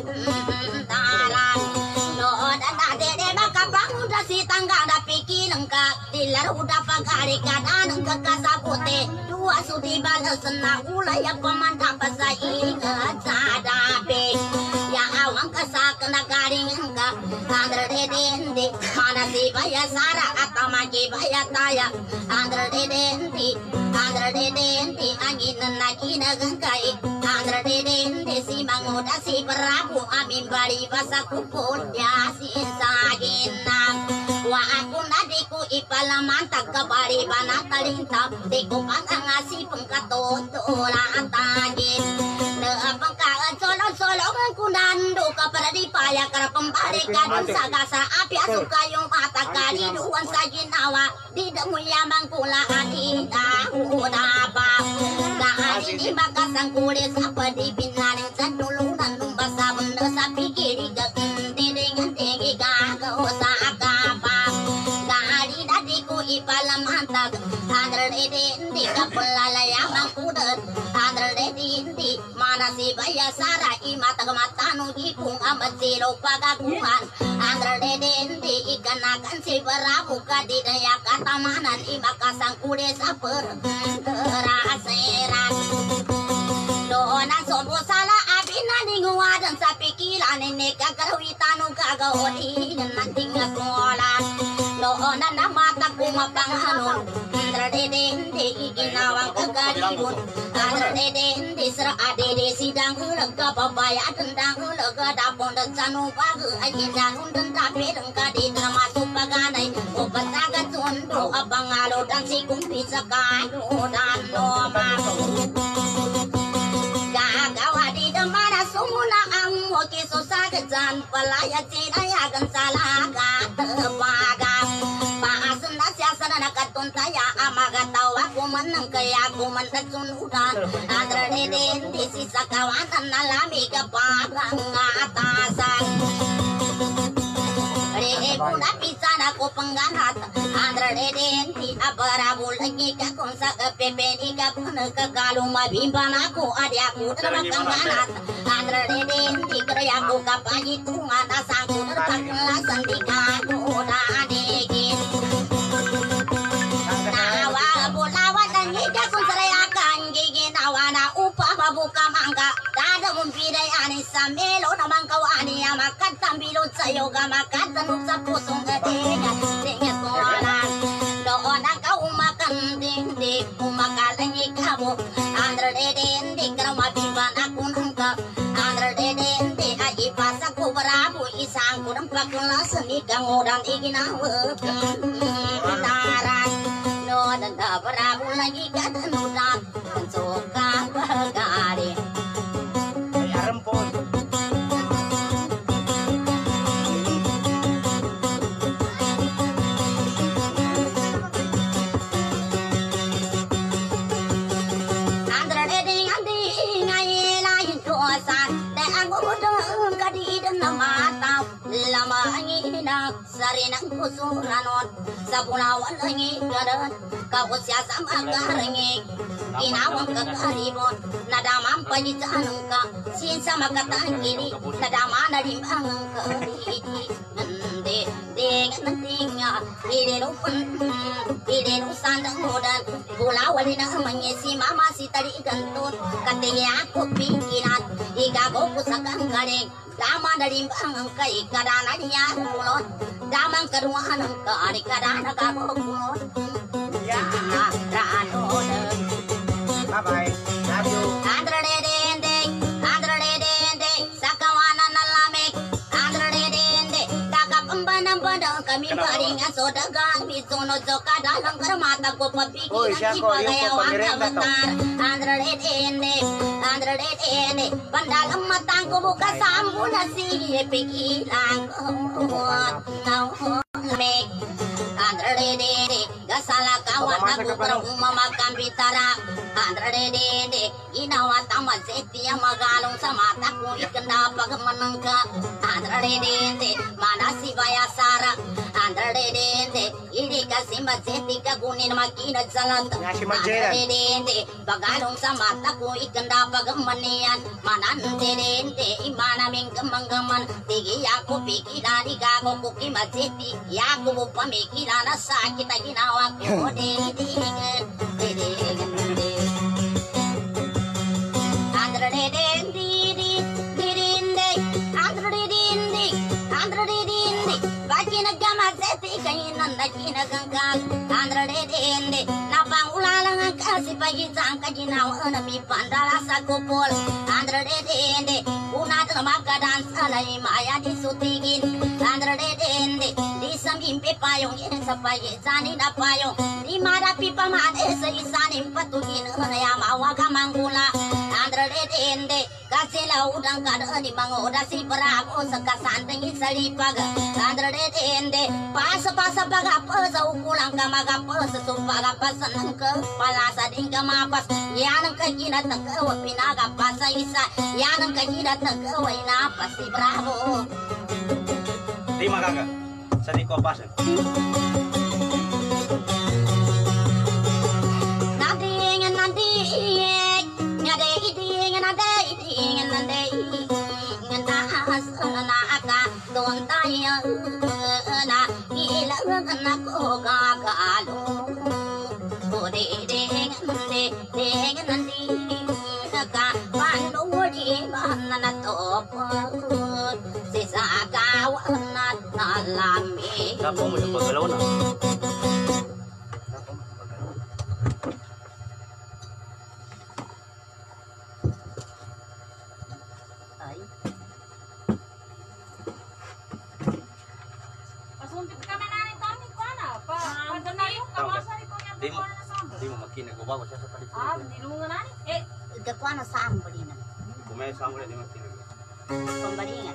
taran no dana dede maka bangun si tanggana pikilan ka dilar udah pagari kadan kakasabute dua sudi balas na ulaya pemantap ingat sadapi ya awang kasak na garing ka andar dede mana si baya sara atamaki baya taya andar dede angin na kinagangkai andar dede si mangoda si perabu amin bari basa kupul ya si saginam wa aku nadiku ipalamantag kabari banatalintab diku pangangasi pengkatotola antagin neapang kaan solong-solongan kunando kapara di paya kara pembari kadang sagasa api asuka yung mata kaliduan sa ginawa di damu yamang kula adita udapa kaali di makasang kulis apa di pinaling sa dulunan numbasa benda sa pikiri diringan tinggi gagaw sa akapa kaali dadiku ipalamantag andar di kapulalayamang kudat andar di mana si baya sara imatag matano ipung amat silo pagakuhan andar di ikanakan si berabu kadidaya katamanan imakasang kulis aper teraseran doona sobo sala abina ninguwadan sa pikilan ini kakarwitano kagaodi nanting ngakolan doona na mata kumapanghanon andar di iginawang kagalibon andar di sera adede sidang ulag kapabaya tendang ulag dapon dan sanu bagu ayin danun dan tapi dengkadi termasuk paganay upatagat sundo abang alo dan si kumpi sa kayo dan lomang gagawa di demara sumula ang wakiso sa gajan palaya sinayagan sa laga tepagang paasan na siya sa nakatuntaya amagatawa kumanang kaya kumanang sunudan andar di sisa kawanan na lami kapagang atasan Puna pisana ko pangganat andar di abarabu lagi ka kung sa pepeni ka puna kakalong mabimban ako adi ako termakang ganat andar di kaya ko kapahitungan asang ko terpakulasan di kago na adigin nawa bulawa tangi ka kung sarayakan giginawa na upa mabuka mangga dada mumpiday ani sa melo namang kawani amakat tambilot sa'yo gamakat tanong sa pusong gatingan tingit ko alas doon ang kaumakan di kumakalang ikabo andar di karamabiban ako nang ka andar di ay ipasa ko barabo isang ko ng pagkulasan ikangudan iginawa taran no danda barabo lagi katanudan suka bagari Sarinang kusuranon sa pulawan langit gadan kapos siya sa magarangig inawang kakaribon nadamang pajitanong ka sinsa makatangili nadama na rin ang kaliti tinga idinusan ng mudan pulawan din ang manyesi mama si tali ganton katingi ako pikilat igago ko sa kanggaling dama na rin ang kay kadana niya kulot damang karuahan ng kari kadana kako kulot rano Bye-bye. Love you. andra dende sa kawanan na lamig andra dende kakapambanang badang kami paring aso dagang sunod so kadalang karamata ko papikilan ipagayawan ka bentar. Andre dende pandalam matang ko buka sambu na si pikilan ko mek. Andre dende gasala kawan aku berumamakan bitara. Andre dende ginawa tama setia magalong sa mata ko ikanda pagmanangka. Andre dende mana si bayasara. Andre dende ini kasih maseti kagunin makinat salat. Andre dende bagalong sa mata ko ikanda pagmanian. Manante dende imana ming gemang-geman. Tigi aku pikiran ikago ko kimaseti. Yaku pamikiran na sakit na ginawa ko. Didigan. Andre dende bagi nagamaseti kayo nanda kinagangkag. Andre dende napangulalang ang kasi pagitang kaginawa na mi pandala sa kupol. Andre dende unat na magkadansa na imaya di sutigin. Andre dende di samimpi payong yan sa pagitani na payong. Di marapi pamade sa isanim patugin na yamawa ka manggula. Andre dende kasi laudang kadaan di mangoda si Bravo sa kasanteng isalipag. Andre dende pasa-pasa bagapa sa ukulang ka magapa sa supagapasan ng palasa din ka mapas. Yan ang kaginat ng kawa pinagapas sa isa. Yan ang kaginat ng kawa inapas si Bravo. Di magaga. Sa di ko pasan. Doon tayo na ilang anak ko gagalo. Dengan ka paano di man na natopon si sagawan at nalami. Dapo mo yung paggalaw na. Di mo makinig ko bago siya sa palit. Dilungan na ni. Gakuha na saan ba din? Bumaya sa amula di makinig. Pembalingan.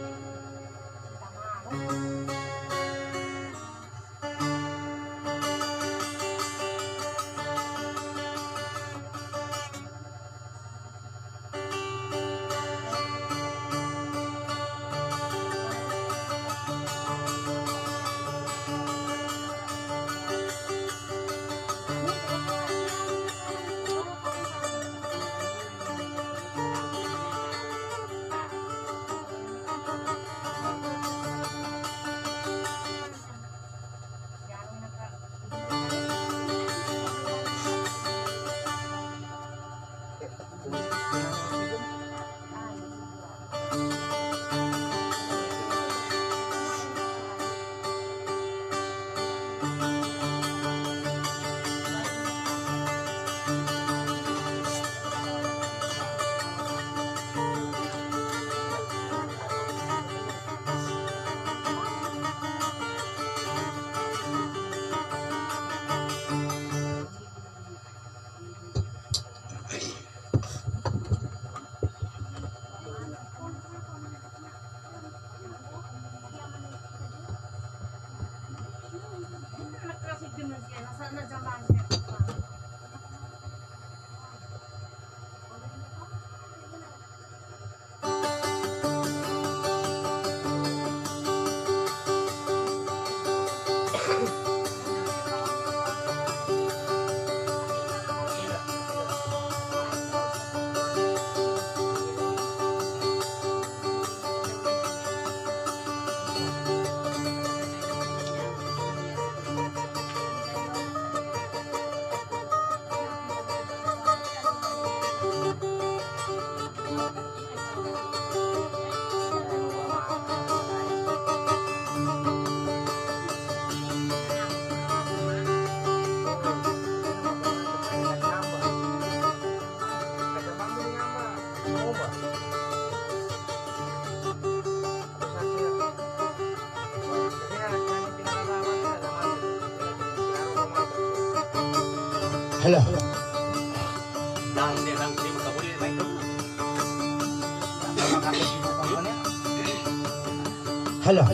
Hello. Lang dia lang di makabuli may ito. Hello.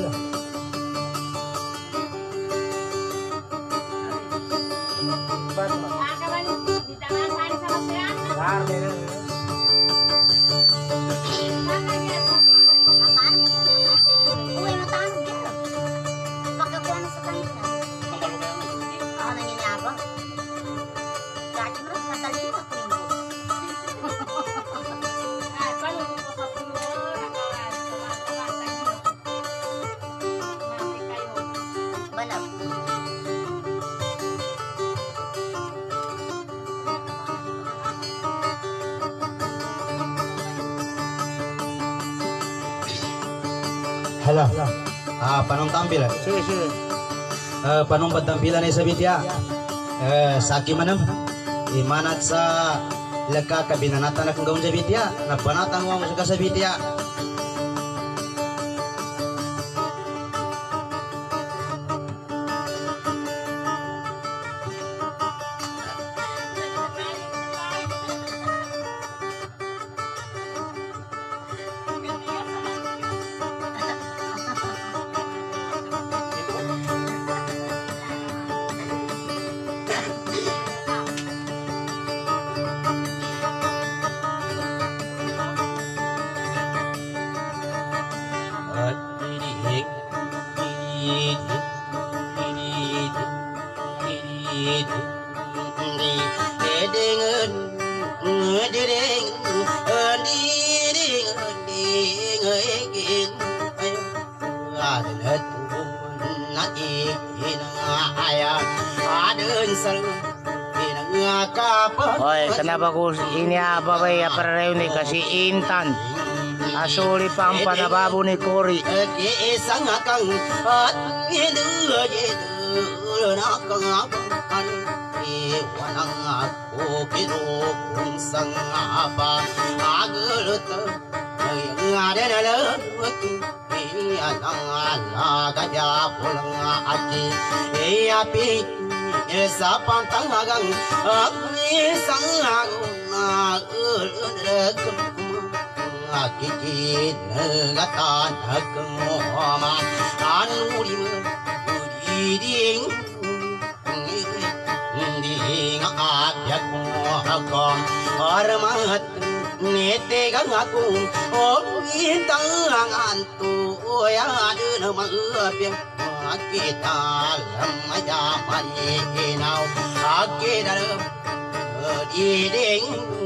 Uy, matahan dia. Pagkakuha na sa kanila. Ako nangyayabang. Dati mo, matalino ko yung balap. Hello. Panong tampil. Sige, sige. Panong tampilan ay sabit ya. Saki manam. Imanat sa laka kabinanatan akong gawin sabit ya. Napanatan mo sa kasabit ya. Hoy, kenapa ko ini apa ba ya para ni kasi Intan. Asuli pa ang panababo ni Cory. Isang akang at iwanang ako kinukong sang apa agulut ang adenalot iyanang alaga ya pulang aki iapi sa pantangagang at isang agulun Akikit negatan kengoma anurim udiding ding apyak mo armat netegang aku intang antu ya dun mapyang kita lamaya marinau akidal diding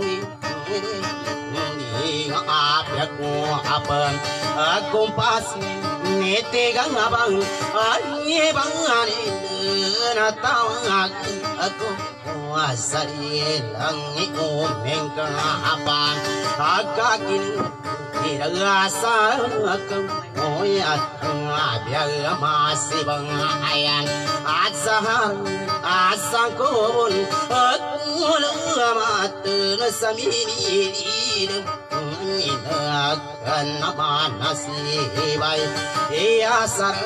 apyak mo apan kumpas netegang abang ay bangani natawag ako asari lang iumeng ka apan akakin iragasa ako oyat abiyag masibang ayan at sahar asang kubon at mulamat na sa minilid akan naman nasibay iasar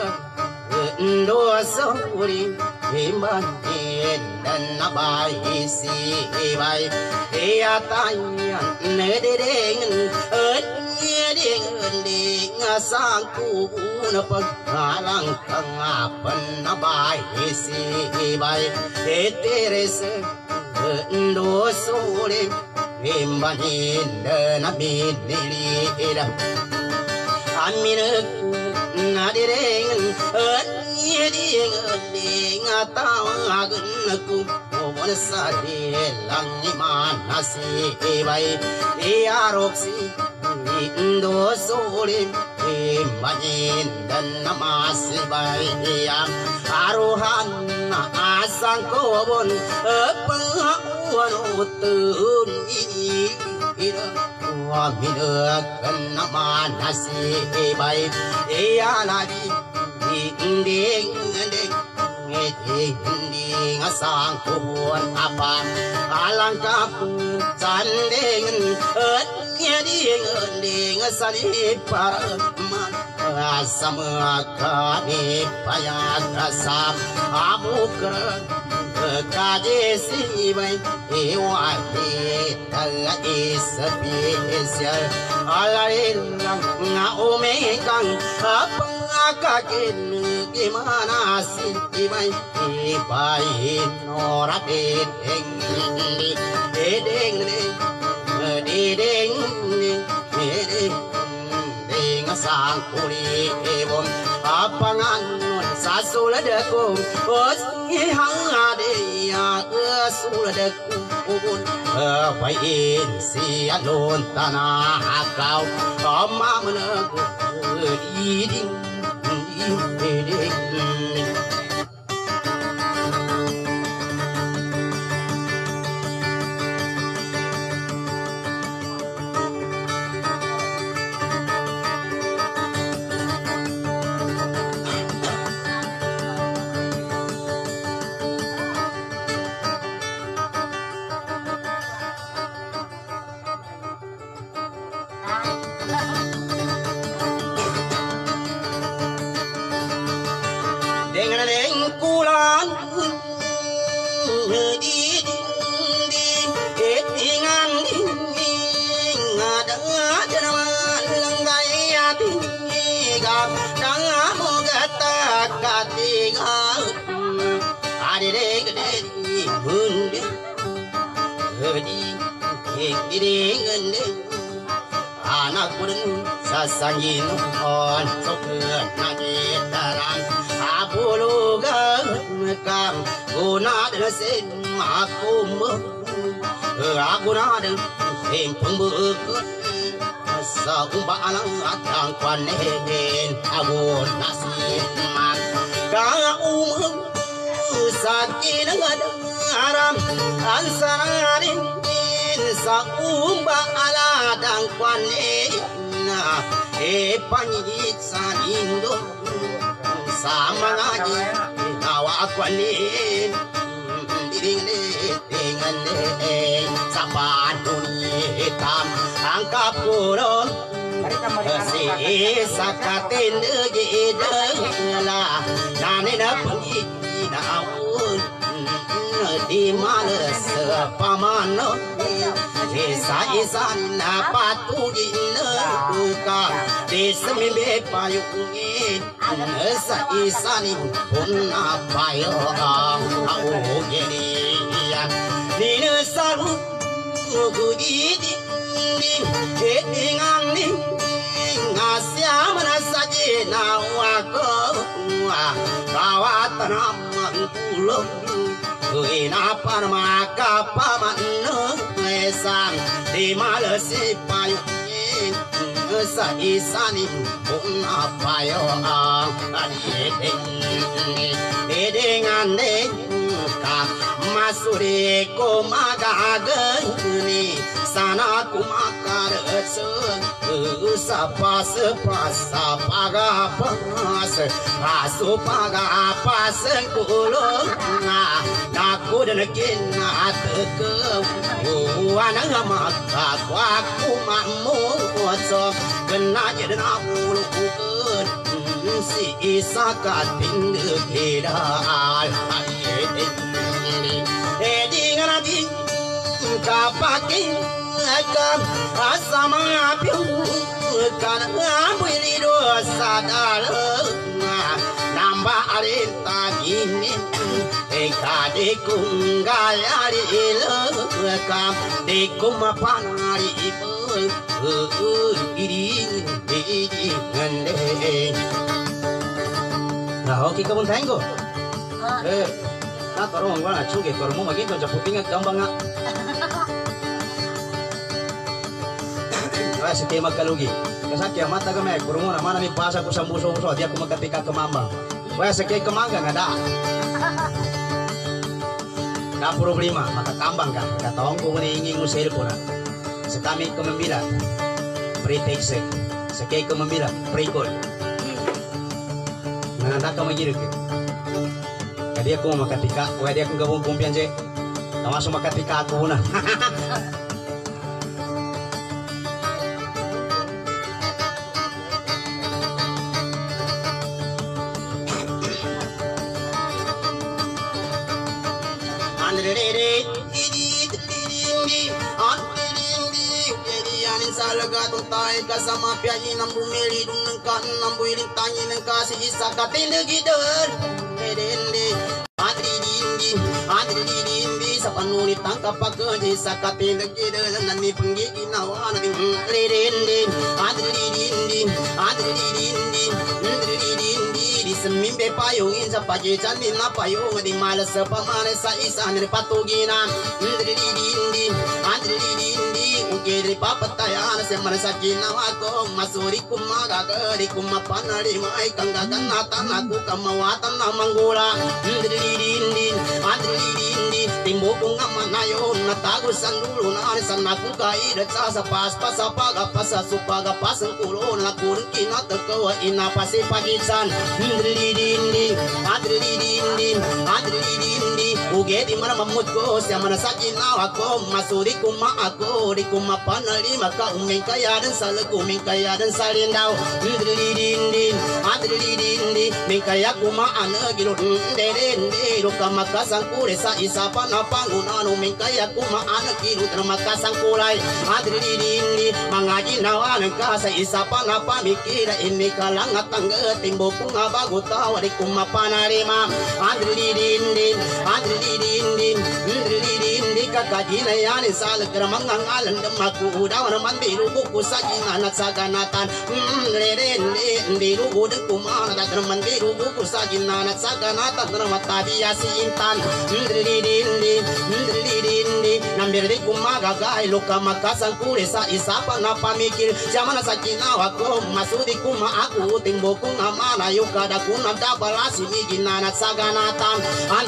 dosa uri imanin dan nabay sibay iatayan nedeng ding sang kubun paghalang kang apan nabay sibay teres dosa uri imanin dan nabinilid amin nadireng ding atawagan aku mon sadi lang imana sibay iaroksi indo sore imanin dan namasibay iyang aruhan asang kobon pengakuan utun ini Wamilakan nama nasibay iyanadi ding asang kubuan apa alangkah sanding ding salipaman sama kami payah kasam abukan kajesi bai ewahi tagai spesial alarin ngaomekang apangakakin gimana sih bai bai norakin dedeng dedeng sang kuli ebom apangan sasuladakung os ihang adeya suladakung pain si alon tanah kau ama meneguh diding diding dengan lengkulan di dengan ada janawan lenggai hati gam dengan mogata katiga adire gede hunde hedi gede anak pun sasangin on soker nangit darang apulu gam guna desin makum aguna den em pembekut saumba alang atang panehen agun nasib man kaum sakin ngadaram ansarin saumba aladang panehen panyit sanindo sama lagi tawa kwanin ding dengan saban hitam angka puro si sakatin degedela nane na pengi naun di mana sepamano isa na patugin ka desembe payungin sa isani punna payo au geni nina salu gudi dengan ngasya merasa jena wako kawatan mangkulo ina parmaka pamano esang di malasi payungin sa isani punna payo dengan ka masuri ko magagani sana kumakar sapas paga pas asu paga pas kulo naku dan kina atke wana maka aku mamu so kena jadi ulu si isakatin kedal dengan lagi kapakin akan asama apiu kan ambil dosa dalam nambah arinta gini kadikung gayari lekam dikum panari iring ngende nah oke kamu tengok nah tarong wala chuge kormo magin to japupinga gambanga wala sige magkalugi kasaki mata kami kurmo na mana ni pasa ko sa muso dia ko magkapika ka mama wala sige kamanga ngada na problema makakambang ka katong ko ni inging usel po na sa kami ko mamila pre-text sa kay ko mamila pre-call nanganda ka magirik dia aku makatika, wah dia aku gabung kumpian je, langsung makatika aku na. Jadianin salaga tuntai kasama piayi ng bumili dun ng kanang builing tangi ng kasi isa katindagidan. Adri sa panunit ang kapagkaji sa katindagidan nani panggiginawa na rin. Di semimbe payungin sa pajitan din na payung di malas sa pamana sa isa ni patuginan. Ukiri papatayan sa manasa ginawa ko masuri kumagagari kumapanari may kanggaganatan ako kamawatan na manggula. Timbo kong amanayon natagusan dulo na alisan ako kaidat sa paspas sa pagapasa supagapas ang kulo na kurang kinatagawa inapasipagisan. Ugedi mana mamut ko siya manasa ginawa ko masuri kumaako di kumapanali maka uming kaya dan salag uming kaya dan salindaw. Mingkaya kumaana gilod ndende lo kamakasang kure sa isa pa na pangunan mingkaya kumaana gilod na makasang kulay. Mga ginawa ng kasa isa pa na pamikira ini kalangat ang timbo kung bago tawa di kumapanarima. Kakagina yan sa lagramang ang alam na makuudaw naman birugo sa gingan at sa ganatan. Birugo ng kumana at naman birugo sa gingan at sa ganatan na matabiya si Intan. Nambir di kumagagay luka makasang kure sa isa pa na pamikil. Siya na sa ginawa ko masudi kumaaku timbo kung amana yung kada kunang dabala si miginan at sa ganatan.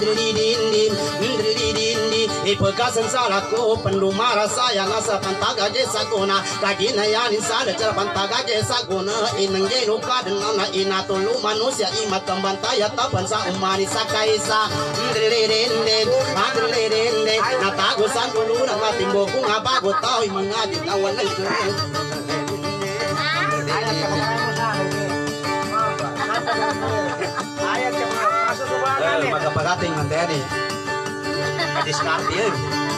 Ipagkasan sa lako pandumara saya nasa pantaga jesa guna kaginayanin sa lejar pantaga jesa guna inanggelo kadang na inatulu manusia imat kambantaya tapan sa umani sa kaisa. Natagusan dulu ng ating bokong bago tao mga ditawan ng kanya. Magkapagating ng teri. Diskarte yun.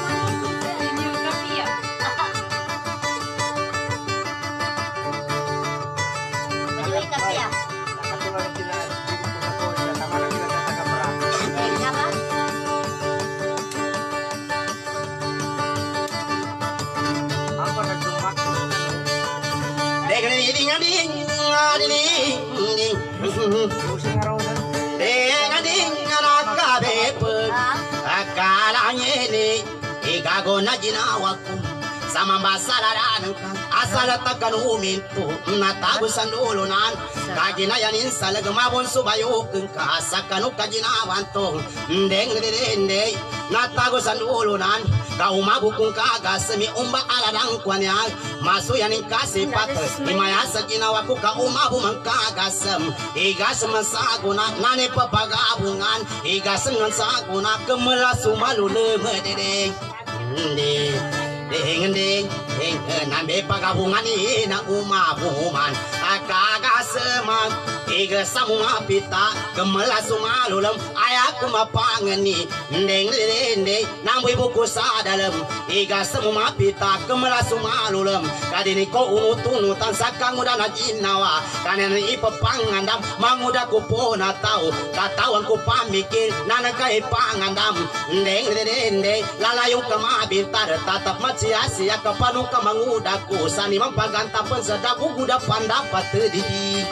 Akalanya ini igago na ginawa ko sa mambasalaran ka asalatakan uminto natagusan dulunan kaginayanin sa lagamabon subayo ka sakano kaginawan to ndeng natagusan dulunan kaumabu kung kagasami umba aladang kwanyang masuyanin kasipat imaya sa ginawa ko kaumabu mang kagasam igasam sa aguna nane papagabungan igasam ng sa aguna kemala sumalule mededeng ding nambe pagabungan ina umabuman akagasaman iga samuma pita kemala sumalulam ayak kumapangani ding nambe buku sa dalam iga samuma pita kemala sumalulam kadini ko unutunutan sakang muda na ginawa kanen ipapangandam manguda ko po na tao katawan ko pamikir nanakay pangandam ding lalayong kamabintar tatap siya kapano ka manguda ko sa nimang pagantapan sa dako guda pandapat di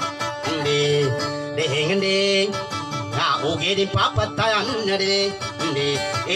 hindi na ugi di papatayan di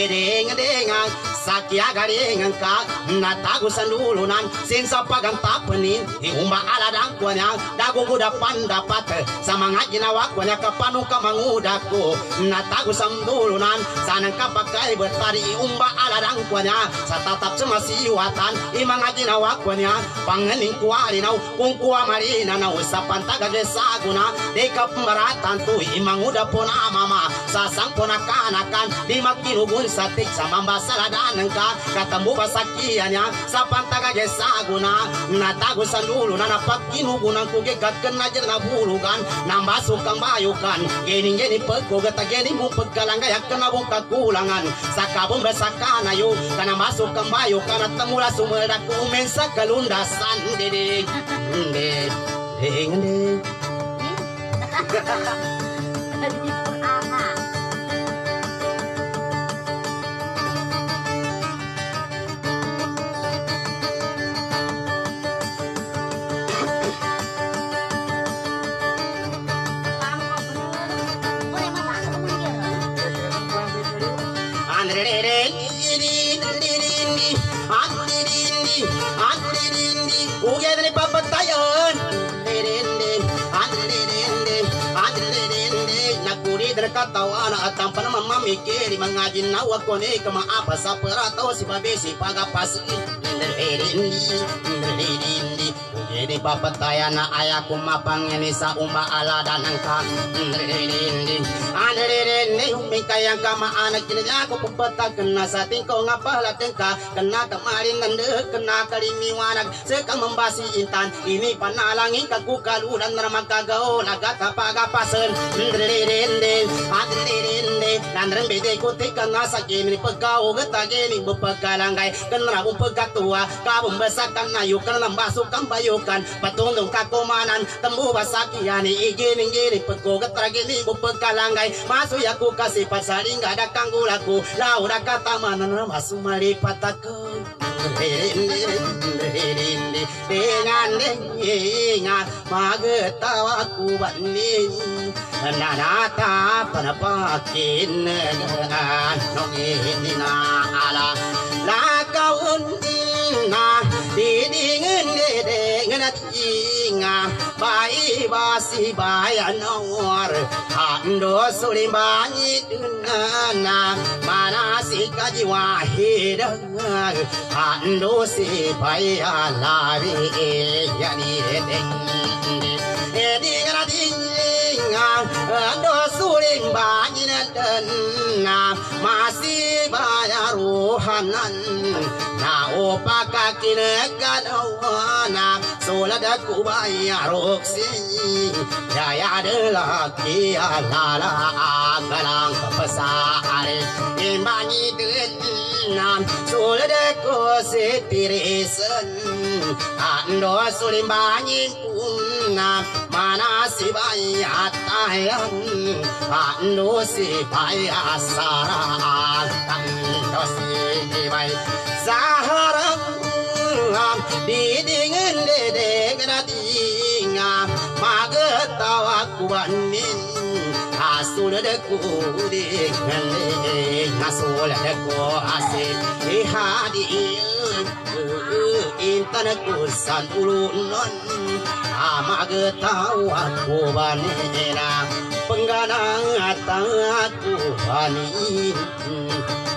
sakya garingan ka natagusan dulunan sinsa pagantapanin umba aladang ko niya dago guda pandapat sa mga ginawa ko niya kapano ka manguda ko natagusan dulunan sanang kapagkay bertari umba aladang ko niya sa tatap sa masiwatan mga ginawa ko niya pangaling kuwa linaw kung kuwa marina na sa pantaga gesaguna di kapmaratan to imanguda po na mama sa sang po na kanakan di magkinugun sa tik sa mambasaladaan nengka ketemu pasakiannya sapantaga ge saguna natagu sandulu nana pakinu gunang kuge kakena jerna bulugan nambah sukang bayukan geni peko geta geni mu pekalangga yakena bung kakulangan sakabung besakana yu kana masuk kambayu kana temula sumeda kumen sakalundasan dede dede Ugedni papatayon nakuri derkatawana atampan mamamikiri mangajin nawa kone kama apa saperato si babesi pagapas Jadi papatayana ayaku mapangeni sa umba ala danangka Andrerende umika yang kama anak kinanya aku pepeta kena sating kau ngapala tengka kena kemarin nende kena kalimi wanak sekang membasi intan ini panalangin kaku kalu dan ramaka gao nagata pagapasen Andrerende nandren bede kuti kena sakini pegau getageni bepegalanggai kena umpegatua kabum besakan nayu kena mbasukan bayu patundong kakumanan tembu basakiani igini peko getragini bupekalangai masu yaku kasih pasaring ada kanggulaku laura kata mana masu mali pataku dengan denginga magetawaku banding nanata panapakin nongina ala lakaun na didingin ngenat inga bai basi bayan awar ando sulimbani dunana manasi kaji wahid ando si baya labi yani edinga dinga ando sulimbani dana masih baya ruhanan na opaka kineganawana solada kubaya roksi ya adalah kialala agalang kepesare imani denam solada ko setirisen ando sulimbani punna mana sibaya tayan ando sibaya sarang ando sibaya Zaharang didingin dedeng natinga magetawa kubanin asul deku dengan asul deku asih ihadi intan kusan ulun magetawa kubanina pengganang ataku banin